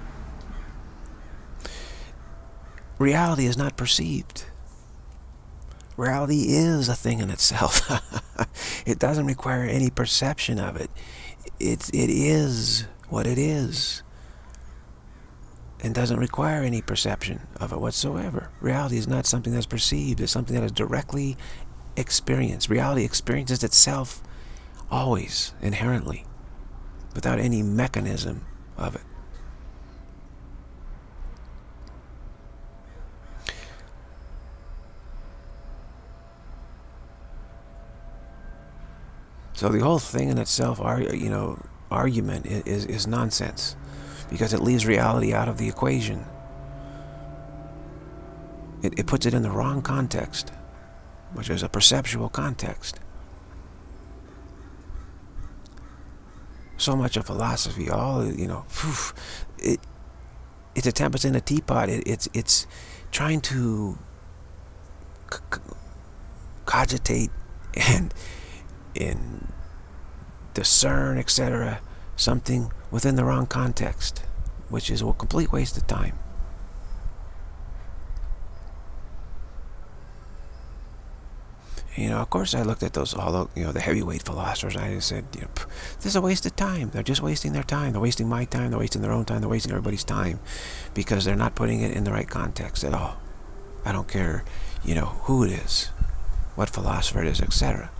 Reality is not perceived. Reality is a thing in itself. It doesn't require any perception of it. It, it is what it is. And doesn't require any perception of it whatsoever. Reality is not something that's perceived. It's something that is directly experienced. Reality experiences itself always, inherently, without any mechanism of it. So the whole thing in itself, are you know, argument is, is, is nonsense, because it leaves reality out of the equation. It, it puts it in the wrong context, which is a perceptual context. So much of philosophy, all, you know, whew, it, it's a tempest in a teapot. It, it's, it's trying to cogitate and, and discern, et cetera, something within the wrong context, which is a complete waste of time. You know, of course, I looked at those, all the, you know, the heavyweight philosophers. I just said, you know, this is a waste of time. They're just wasting their time. They're wasting my time. They're wasting their own time. They're wasting everybody's time, because they're not putting it in the right context at all. I don't care, you know, who it is, what philosopher it is, et cetera.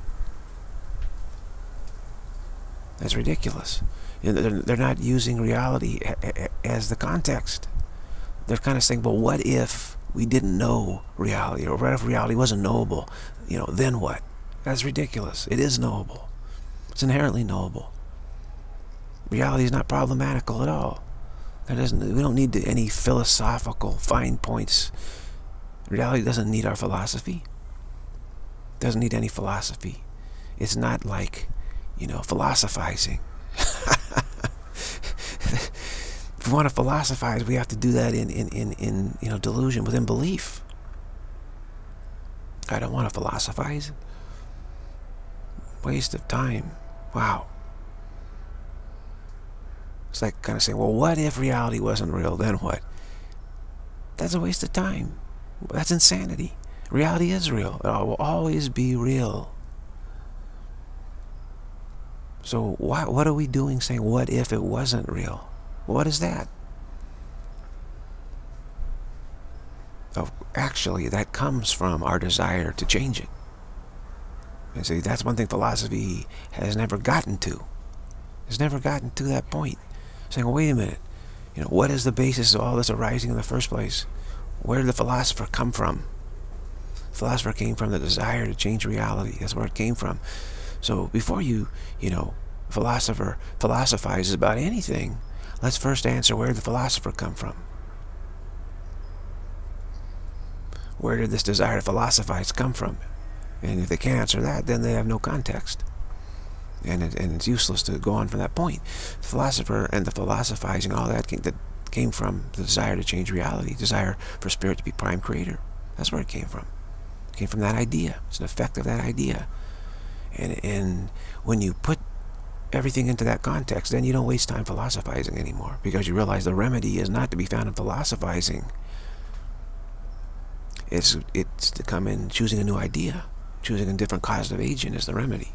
That's ridiculous. You know, they're, they're not using reality as the context. They're kind of saying, well, what if we didn't know reality, or what if reality wasn't knowable? You know, then what? That's ridiculous. It is knowable. It's inherently knowable. Reality is not problematical at all. There doesn't, we don't need any philosophical fine points. Reality doesn't need our philosophy. Doesn't need any philosophy. It's not like, you know, philosophizing. If we want to philosophize, we have to do that in, in, in, in you know, delusion, within belief. I don't want to philosophize. Waste of time. Wow. It's like kind of saying, well, what if reality wasn't real? Then what? That's a waste of time. That's insanity. Reality is real. It will always be real. So why, what are we doing saying, what if it wasn't real? What is that? Oh, actually, that comes from our desire to change it. And see, that's one thing philosophy has never gotten to. It's never gotten to that point. Saying, well, wait a minute, you know, what is the basis of all this arising in the first place? Where did the philosopher come from? The philosopher came from the desire to change reality. That's where it came from. So before you, you know, philosopher philosophizes about anything, let's first answer, where did the philosopher come from? Where did this desire to philosophize come from? And if they can't answer that, then they have no context. And, it, and it's useless to go on from that point. The philosopher and the philosophizing, all that came, that came from the desire to change reality, desire for spirit to be prime creator. That's where it came from. It came from that idea. It's an effect of that idea. And, and when you put everything into that context, then you don't waste time philosophizing anymore, because you realize the remedy is not to be found in philosophizing. It's, it's to come in choosing a new idea. Choosing a different causative agent is the remedy.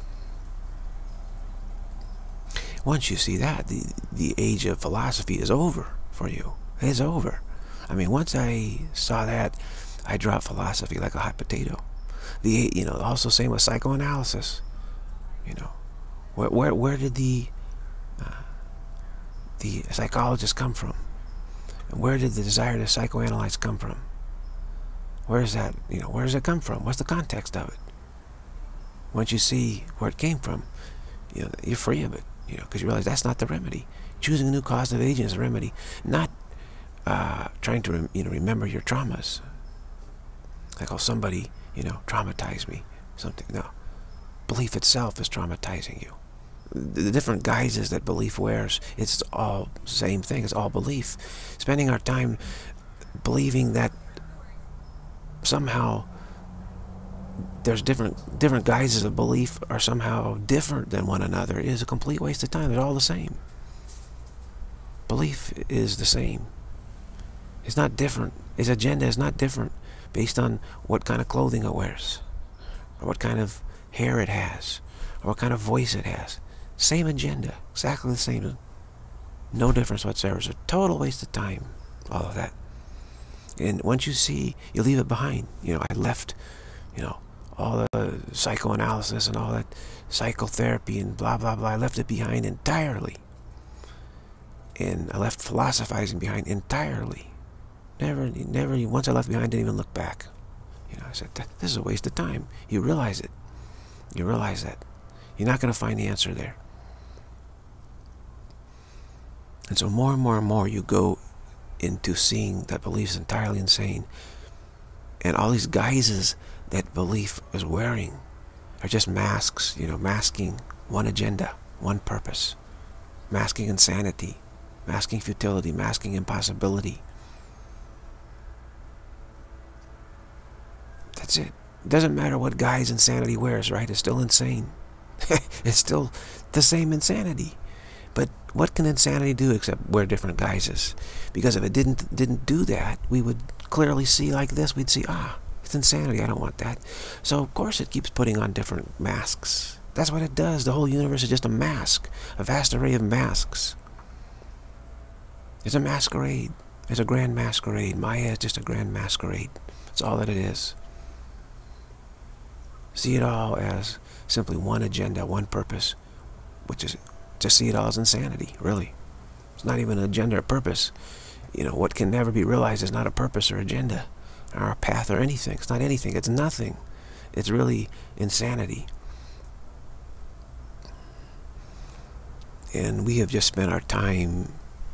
Once you see that, the, the age of philosophy is over for you. It's over. I mean, once I saw that, I dropped philosophy like a hot potato. The, you know, also same with psychoanalysis. You know, where where where did the uh, the psychologist come from? And where did the desire to psychoanalyze come from? Where is that? You know, where does it come from? What's the context of it? Once you see where it came from, you know, you're free of it. You know, because you realize that's not the remedy. Choosing a new causative agent is a remedy, not uh, trying to you know remember your traumas. Like, oh, somebody you know traumatized me, something. No, belief itself is traumatizing you. The, the different guises that belief wears, it's all same thing. It's all belief. Spending our time believing that somehow there's different different guises of belief are somehow different than one another is a complete waste of time. They're all the same. Belief is the same. It's not different. Its agenda is not different based on what kind of clothing it wears, or what kind of hair it has, or what kind of voice it has. Same agenda, exactly the same. No difference whatsoever. It's a total waste of time, all of that. And once you see, you leave it behind. You know, I left, you know, all the psychoanalysis and all that psychotherapy and blah, blah, blah. I left it behind entirely. And I left philosophizing behind entirely. Never, never, once I left behind, I didn't even look back. You know, I said, this is a waste of time. You realize it. You realize that. You're not going to find the answer there. And so more and more and more you go into seeing that belief is entirely insane. And all these guises that belief is wearing are just masks, you know, masking one agenda, one purpose, masking insanity, masking futility, masking impossibility. That's it. It doesn't matter what guise insanity wears, right? It's still insane. It's still the same insanity. But what can insanity do except wear different guises? Because if it didn't didn't do that, we would clearly see like this. We'd see, ah, it's insanity. I don't want that. So of course it keeps putting on different masks. That's what it does. The whole universe is just a mask, a vast array of masks. It's a masquerade. It's a grand masquerade. Maya is just a grand masquerade. That's all that it is. See it all as simply one agenda, one purpose, which is to see it all as insanity, really. It's not even an agenda or purpose. You know, what can never be realized is not a purpose or agenda or a path or anything. It's not anything. It's nothing. It's really insanity. And we have just spent our time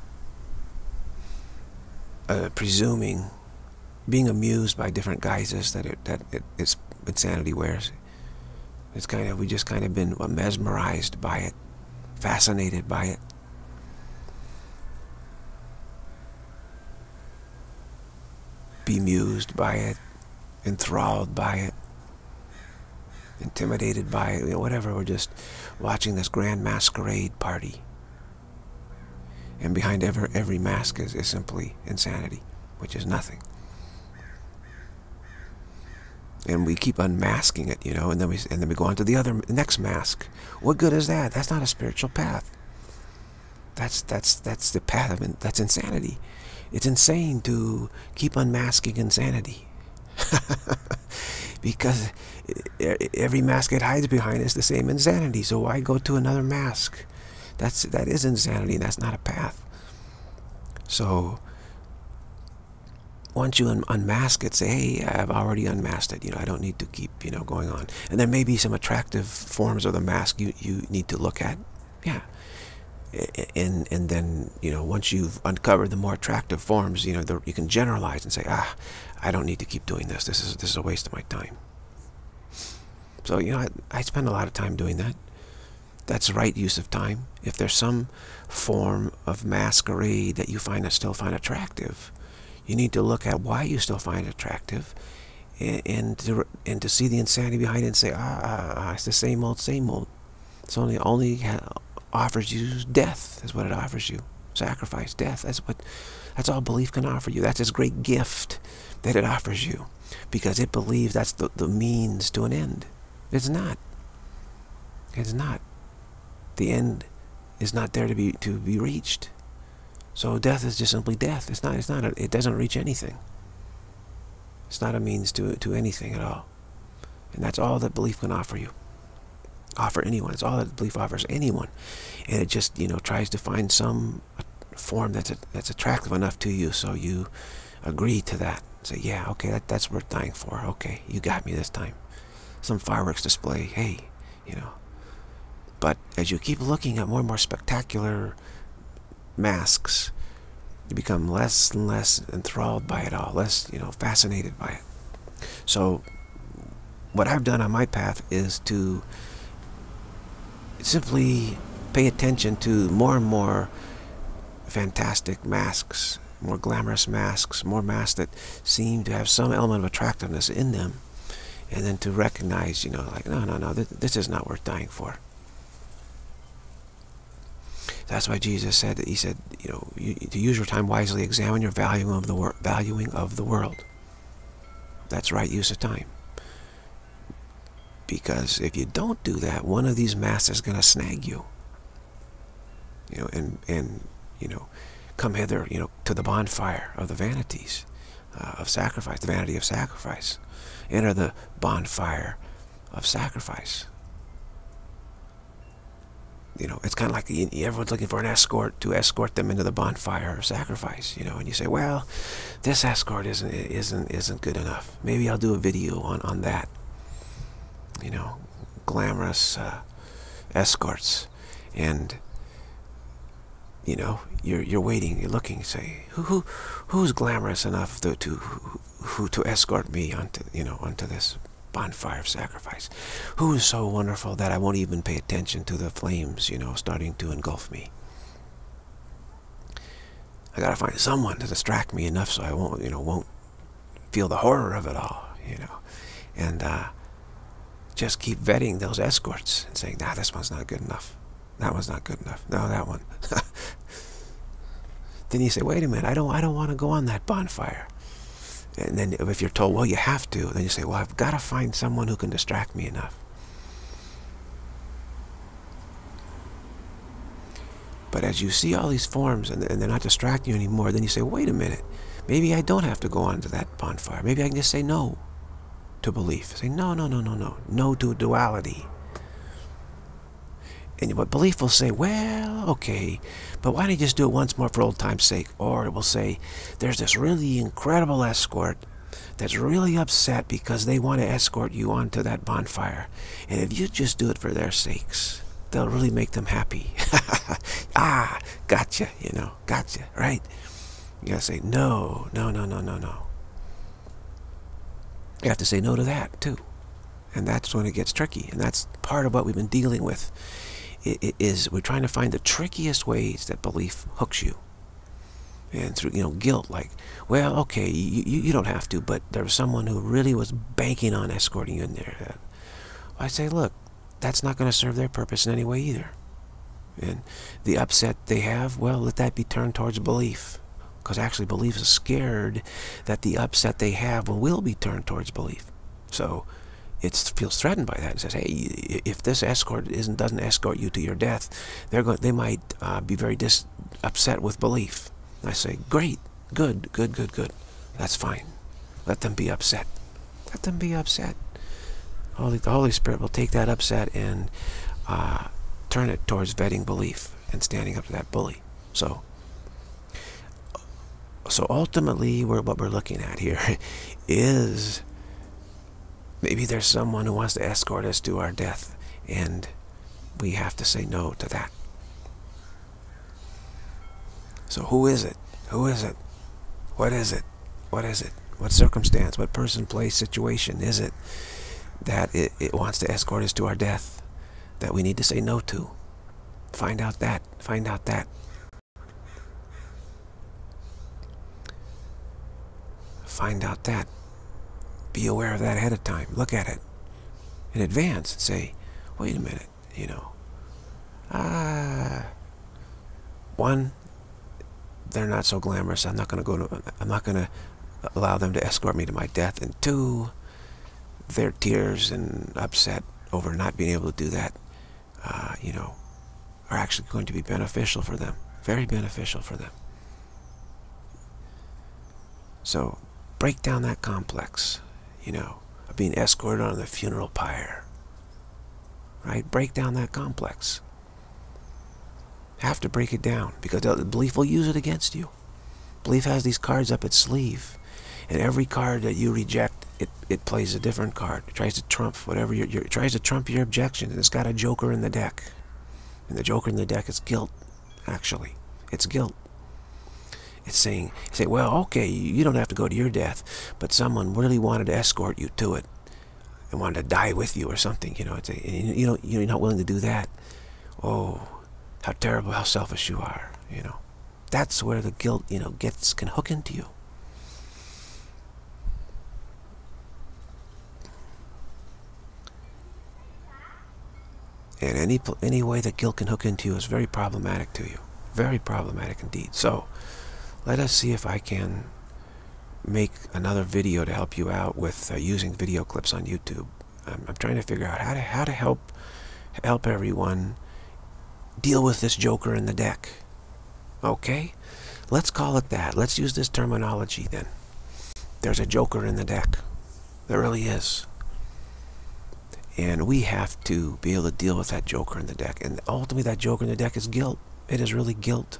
uh, presuming, being amused by different guises that it, that it, it's insanity wears. It's kind of, we just kind of been mesmerized by it, fascinated by it. Bemused by it, enthralled by it, intimidated by it, you know, whatever. We're just watching this grand masquerade party. And behind every, every mask is, is simply insanity, which is nothing. And we keep unmasking it, you know, and then we and then we go on to the other next mask. What good is that? That's not a spiritual path. That's that's that's the path of that's insanity. It's insane to keep unmasking insanity, because every mask it hides behind is the same insanity. So why go to another mask? That's that is insanity. That's not a path. So once you un unmask it, say, hey, I've already unmasked it. You know, I don't need to keep, you know, going on. And there may be some attractive forms of the mask you, you need to look at. Yeah. And, and then, you know, once you've uncovered the more attractive forms, you know, the, you can generalize and say, ah, I don't need to keep doing this. This is, this is a waste of my time. So, you know, I, I spend a lot of time doing that. That's the right use of time. If there's some form of masquerade that you find that still find attractive, you need to look at why you still find it attractive, and, and to and to see the insanity behind it and say, ah, ah, ah, it's the same old, same old. It's only only ha offers you death. Is what it offers you. Sacrifice, death. That's what. That's all belief can offer you. That's its great gift that it offers you, because it believes that's the the means to an end. It's not. It's not. The end is not there to be to be reached. So death is just simply death. It's not. It's not. A, it doesn't reach anything. It's not a means to to anything at all. And that's all that belief can offer you. Offer anyone. It's all that belief offers anyone. And it just, you know, tries to find some form that's a, that's attractive enough to you, so you agree to that. Say, yeah, okay, that that's worth dying for. Okay, you got me this time. Some fireworks display. Hey, you know. But as you keep looking at more and more spectacular masks, you become less and less enthralled by it all, less, you know, fascinated by it. So what I've done on my path is to simply pay attention to more and more fantastic masks, more glamorous masks, more masks that seem to have some element of attractiveness in them, and then to recognize, you know, like, no, no, no, this, this is not worth dying for. That's why Jesus said that. He said, you know, you, to use your time wisely, examine your valuing of the wor valuing of the world. That's right use of time. Because if you don't do that, one of these masks is going to snag you. You know, and and you know, come hither, you know, to the bonfire of the vanities uh, of sacrifice, the vanity of sacrifice. Enter the bonfire of sacrifice. You know, it's kind of like everyone's looking for an escort to escort them into the bonfire of sacrifice. You know, and you say, well, this escort isn't isn't isn't good enough. Maybe I'll do a video on on that. You know, glamorous uh, escorts, and you know, you're you're waiting, you're looking, say, who who who's glamorous enough to to who, who to escort me onto you know onto this bonfire of sacrifice? Who is so wonderful that I won't even pay attention to the flames, you know, starting to engulf me? I gotta find someone to distract me enough so I won't, you know, won't feel the horror of it all, you know, and uh, just keep vetting those escorts and saying, nah, this one's not good enough. That one's not good enough. No, that one. Then you say, wait a minute, I don't, I don't want to go on that bonfire. And then if you're told, well, you have to, then you say, well, I've got to find someone who can distract me enough. But as you see all these forms and they're not distracting you anymore, then you say, wait a minute, maybe I don't have to go on to that bonfire. Maybe I can just say no to belief. Say no, no, no, no, no. No to duality. And what belief will say, well, okay, but why don't you just do it once more for old time's sake? Or it will say, there's this really incredible escort that's really upset because they want to escort you onto that bonfire. And if you just do it for their sakes, they'll really make them happy. Ah, gotcha, you know, gotcha, right? You gotta say, no, no, no, no, no, no. You have to say no to that, too. And that's when it gets tricky. And that's part of what we've been dealing with. It, it is we're trying to find the trickiest ways that belief hooks you. And through, you know, guilt, like, well, okay, you, you, you don't have to, but there was someone who really was banking on escorting you in there. I say, look, that's not going to serve their purpose in any way either. And the upset they have, well, let that be turned towards belief. Because actually belief is scared that the upset they have will, will be turned towards belief. So it feels threatened by that and says, hey, if this escort isn't doesn't escort you to your death, they're going they might uh, be very dis upset with belief. And I say, great, good, good, good, good. That's fine. Let them be upset. Let them be upset. Holy, the Holy Spirit will take that upset and uh, turn it towards vetting belief and standing up to that bully. So, so ultimately, we're, what we're looking at here is maybe there's someone who wants to escort us to our death, and we have to say no to that. So who is it? Who is it? What is it? What is it? What circumstance, what person, place, situation is it that it, it wants to escort us to our death that we need to say no to? Find out that. Find out that. Find out that. Be aware of that ahead of time. Look at it in advance and say, wait a minute, you know. Ah, one, they're not so glamorous. I'm not going to go to, I'm not going to allow them to escort me to my death. And two, their tears and upset over not being able to do that, uh, you know, are actually going to be beneficial for them. Very beneficial for them. So break down that complex, you know, of being escorted on the funeral pyre. Right? Break down that complex. Have to break it down because belief will use it against you. Belief has these cards up its sleeve, and every card that you reject, it, it plays a different card. It tries to trump whatever your, your it tries to trump your objection, and it's got a joker in the deck. And the joker in the deck is guilt, actually. It's guilt. It's saying, say, well, okay, you don't have to go to your death, but someone really wanted to escort you to it and wanted to die with you or something, you know. It's a, you know, you're not willing to do that. Oh, how terrible, how selfish you are, you know. That's where the guilt, you know, gets can hook into you. And any any way that guilt can hook into you is very problematic to you. Very problematic indeed. So let us see if I can make another video to help you out with uh, using video clips on YouTube. I'm, I'm trying to figure out how to how to help help everyone deal with this joker in the deck. Okay? Let's call it that. Let's use this terminology then. There's a joker in the deck. There really is. And we have to be able to deal with that joker in the deck. And ultimately that joker in the deck is guilt. It is really guilt.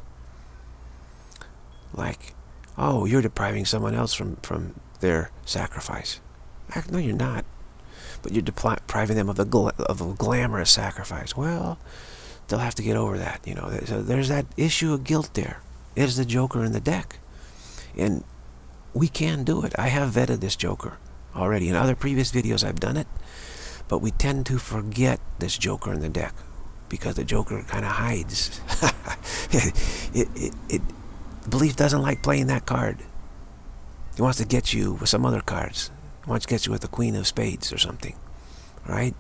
Like, oh, you're depriving someone else from, from their sacrifice. No, you're not. But you're depriving them of the gl of a glamorous sacrifice. Well, they'll have to get over that. You know, so there's that issue of guilt there. Is the Joker in the deck? And we can do it. I have vetted this Joker already. In other previous videos I've done it, but we tend to forget this Joker in the deck because the Joker kind of hides. it, it, it, it, belief doesn't like playing that card. He wants to get you with some other cards. He wants to get you with the Queen of Spades or something, right?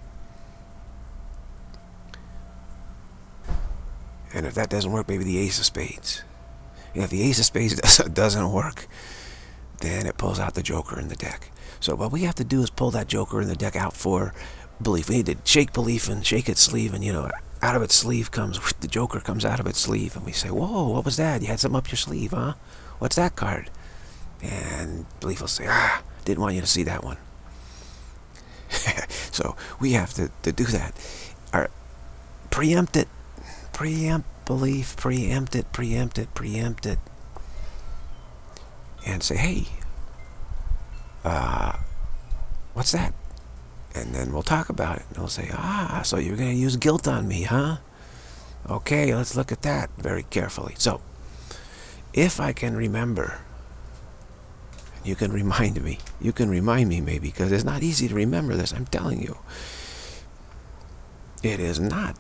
And if that doesn't work, maybe the Ace of Spades. And if the Ace of Spades doesn't work, then it pulls out the Joker in the deck. So what we have to do is pull that Joker in the deck out for belief. We need to shake belief and shake its sleeve, and you know, out of its sleeve comes, the Joker comes out of its sleeve, and we say, whoa, what was that? You had something up your sleeve, huh? What's that card? And belief will say, ah, didn't want you to see that one. So we have to, to do that. Our, preempt it. Preempt belief, preempt it, preempt it, preempt it. And say, hey, uh, what's that? And then we'll talk about it. And we'll say, ah, so you're going to use guilt on me, huh? Okay, let's look at that very carefully. So, if I can remember, you can remind me. You can remind me maybe, because it's not easy to remember this, I'm telling you. It is not.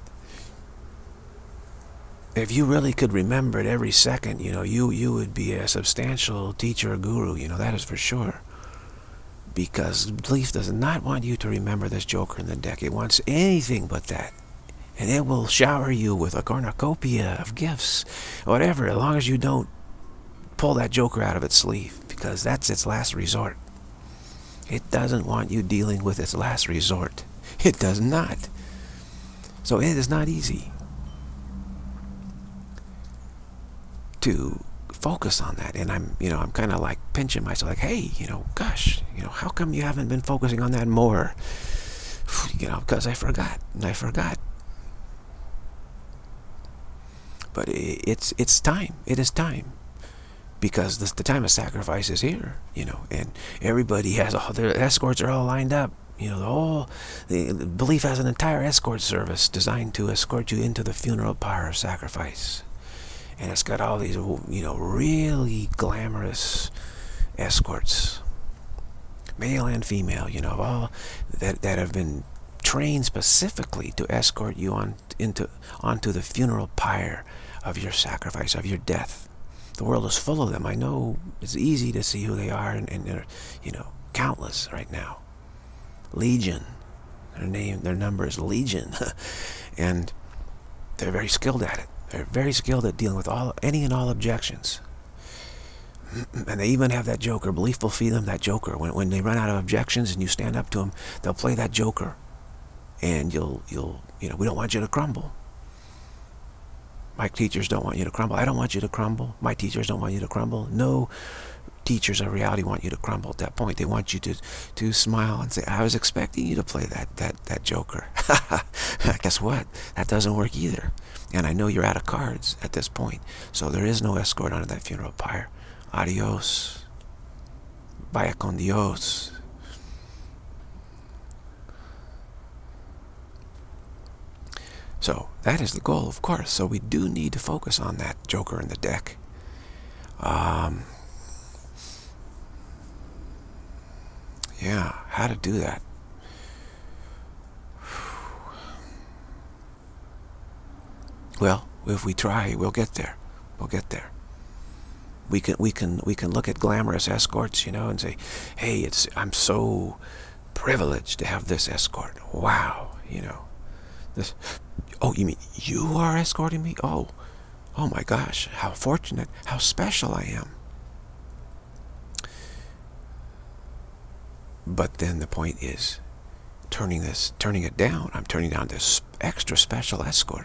If you really could remember it every second, you know, you, you would be a substantial teacher or guru, you know, that is for sure. Because belief does not want you to remember this Joker in the deck. It wants anything but that. And it will shower you with a cornucopia of gifts, whatever, as long as you don't pull that Joker out of its sleeve, because that's its last resort. It doesn't want you dealing with its last resort. It does not. So it is not easy to focus on that. And I'm, you know, I'm kind of like pinching myself, like, hey, you know, gosh, you know, how come you haven't been focusing on that more? You know, because I forgot, and I forgot. But it's it's time. It is time, because this, the time of sacrifice is here. You know, and everybody has all their escorts are all lined up. You know, the whole the, the belief has an entire escort service designed to escort you into the funeral pyre of sacrifice. And it's got all these, you know, really glamorous escorts, male and female, you know, all that that have been trained specifically to escort you on into onto the funeral pyre of your sacrifice, of your death. The world is full of them. I know it's easy to see who they are, and, and they're, you know, countless right now. Legion, their name, their number is Legion, and they're very skilled at it. They're very skilled at dealing with all, any and all objections. And they even have that Joker. Belief will feed them that Joker. When, when they run out of objections and you stand up to them, they'll play that Joker. And you'll, you'll, you know, we don't want you to crumble. My teachers don't want you to crumble. I don't want you to crumble. My teachers don't want you to crumble. No teachers of reality want you to crumble at that point. They want you to, to smile and say, I was expecting you to play that, that, that Joker. Guess what? That doesn't work either. And I know you're out of cards at this point. So there is no escort onto that funeral pyre. Adios. Vaya con Dios. So that is the goal, of course. So we do need to focus on that Joker in the deck. Um, yeah, how to do that. Well, if we try, we'll get there. We'll get there. We can, we can, we can look at glamorous escorts, you know, and say, "Hey, it's I'm so privileged to have this escort. Wow, you know, this. Oh, you mean you are escorting me? Oh, oh my gosh, how fortunate, how special I am." But then the point is, turning this, turning it down. I'm turning down this extra special escort.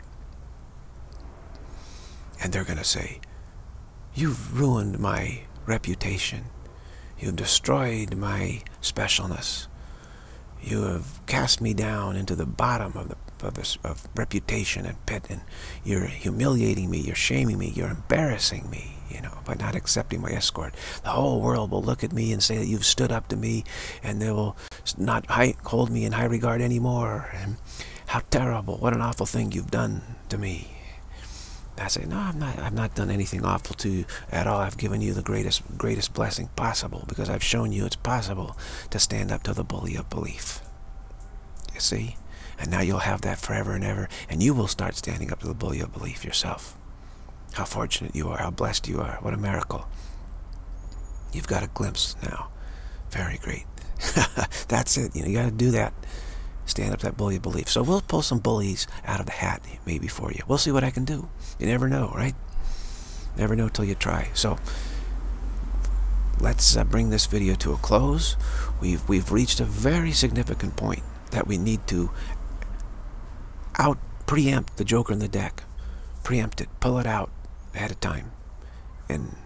And they're going to say, you've ruined my reputation. You've destroyed my specialness. You have cast me down into the bottom of the of, this, of reputation and pit, and you're humiliating me, you're shaming me, you're embarrassing me, you know, by not accepting my escort. The whole world will look at me and say that you've stood up to me, and they will not high, hold me in high regard anymore. And how terrible, what an awful thing you've done to me. I say, no, I'm not, I've not done anything awful to you at all. I've given you the greatest, greatest blessing possible, because I've shown you it's possible to stand up to the bully of belief. You see? And now you'll have that forever and ever, and you will start standing up to the bully of belief yourself. How fortunate you are, how blessed you are, what a miracle. You've got a glimpse now. Very great. That's it, you know, you gotta do that. Stand up to that bully of belief. So we'll pull some bullies out of the hat, maybe, for you. We'll see what I can do. You never know, right? Never know till you try. So let's uh, bring this video to a close. We've, we've reached a very significant point that we need to out preempt the joker in the deck. Preempt it. Pull it out ahead of time. And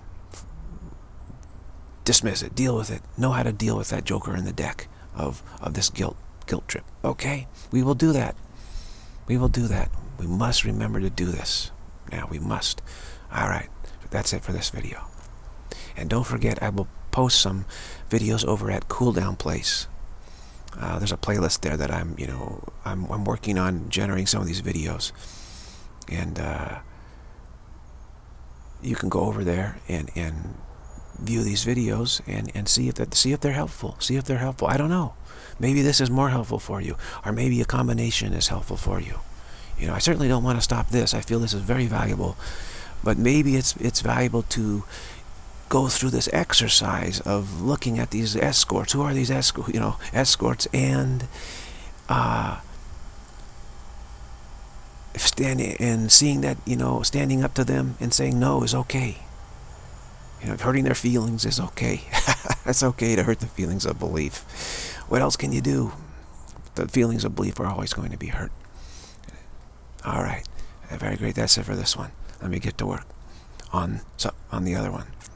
dismiss it. Deal with it. Know how to deal with that joker in the deck of, of this guilt. guilt trip. Okay? We will do that. We will do that. We must remember to do this. Now, we must. Alright. That's it for this video. And don't forget, I will post some videos over at Cool Down Place. Uh, there's a playlist there that I'm, you know, I'm, I'm working on generating some of these videos. And uh, you can go over there and, and view these videos and, and see if that see if they're helpful. See if they're helpful. I don't know. Maybe this is more helpful for you, or maybe a combination is helpful for you. You know, I certainly don't want to stop this. I feel this is very valuable, but maybe it's it's valuable to go through this exercise of looking at these escorts. Who are these escorts? You know, escorts, and uh, standing and seeing that, you know, standing up to them and saying no is okay. You know, hurting their feelings is okay. It's okay to hurt the feelings of belief. What else can you do? The feelings of belief are always going to be hurt. All right. Very great. That's it for this one. Let me get to work on, on the other one.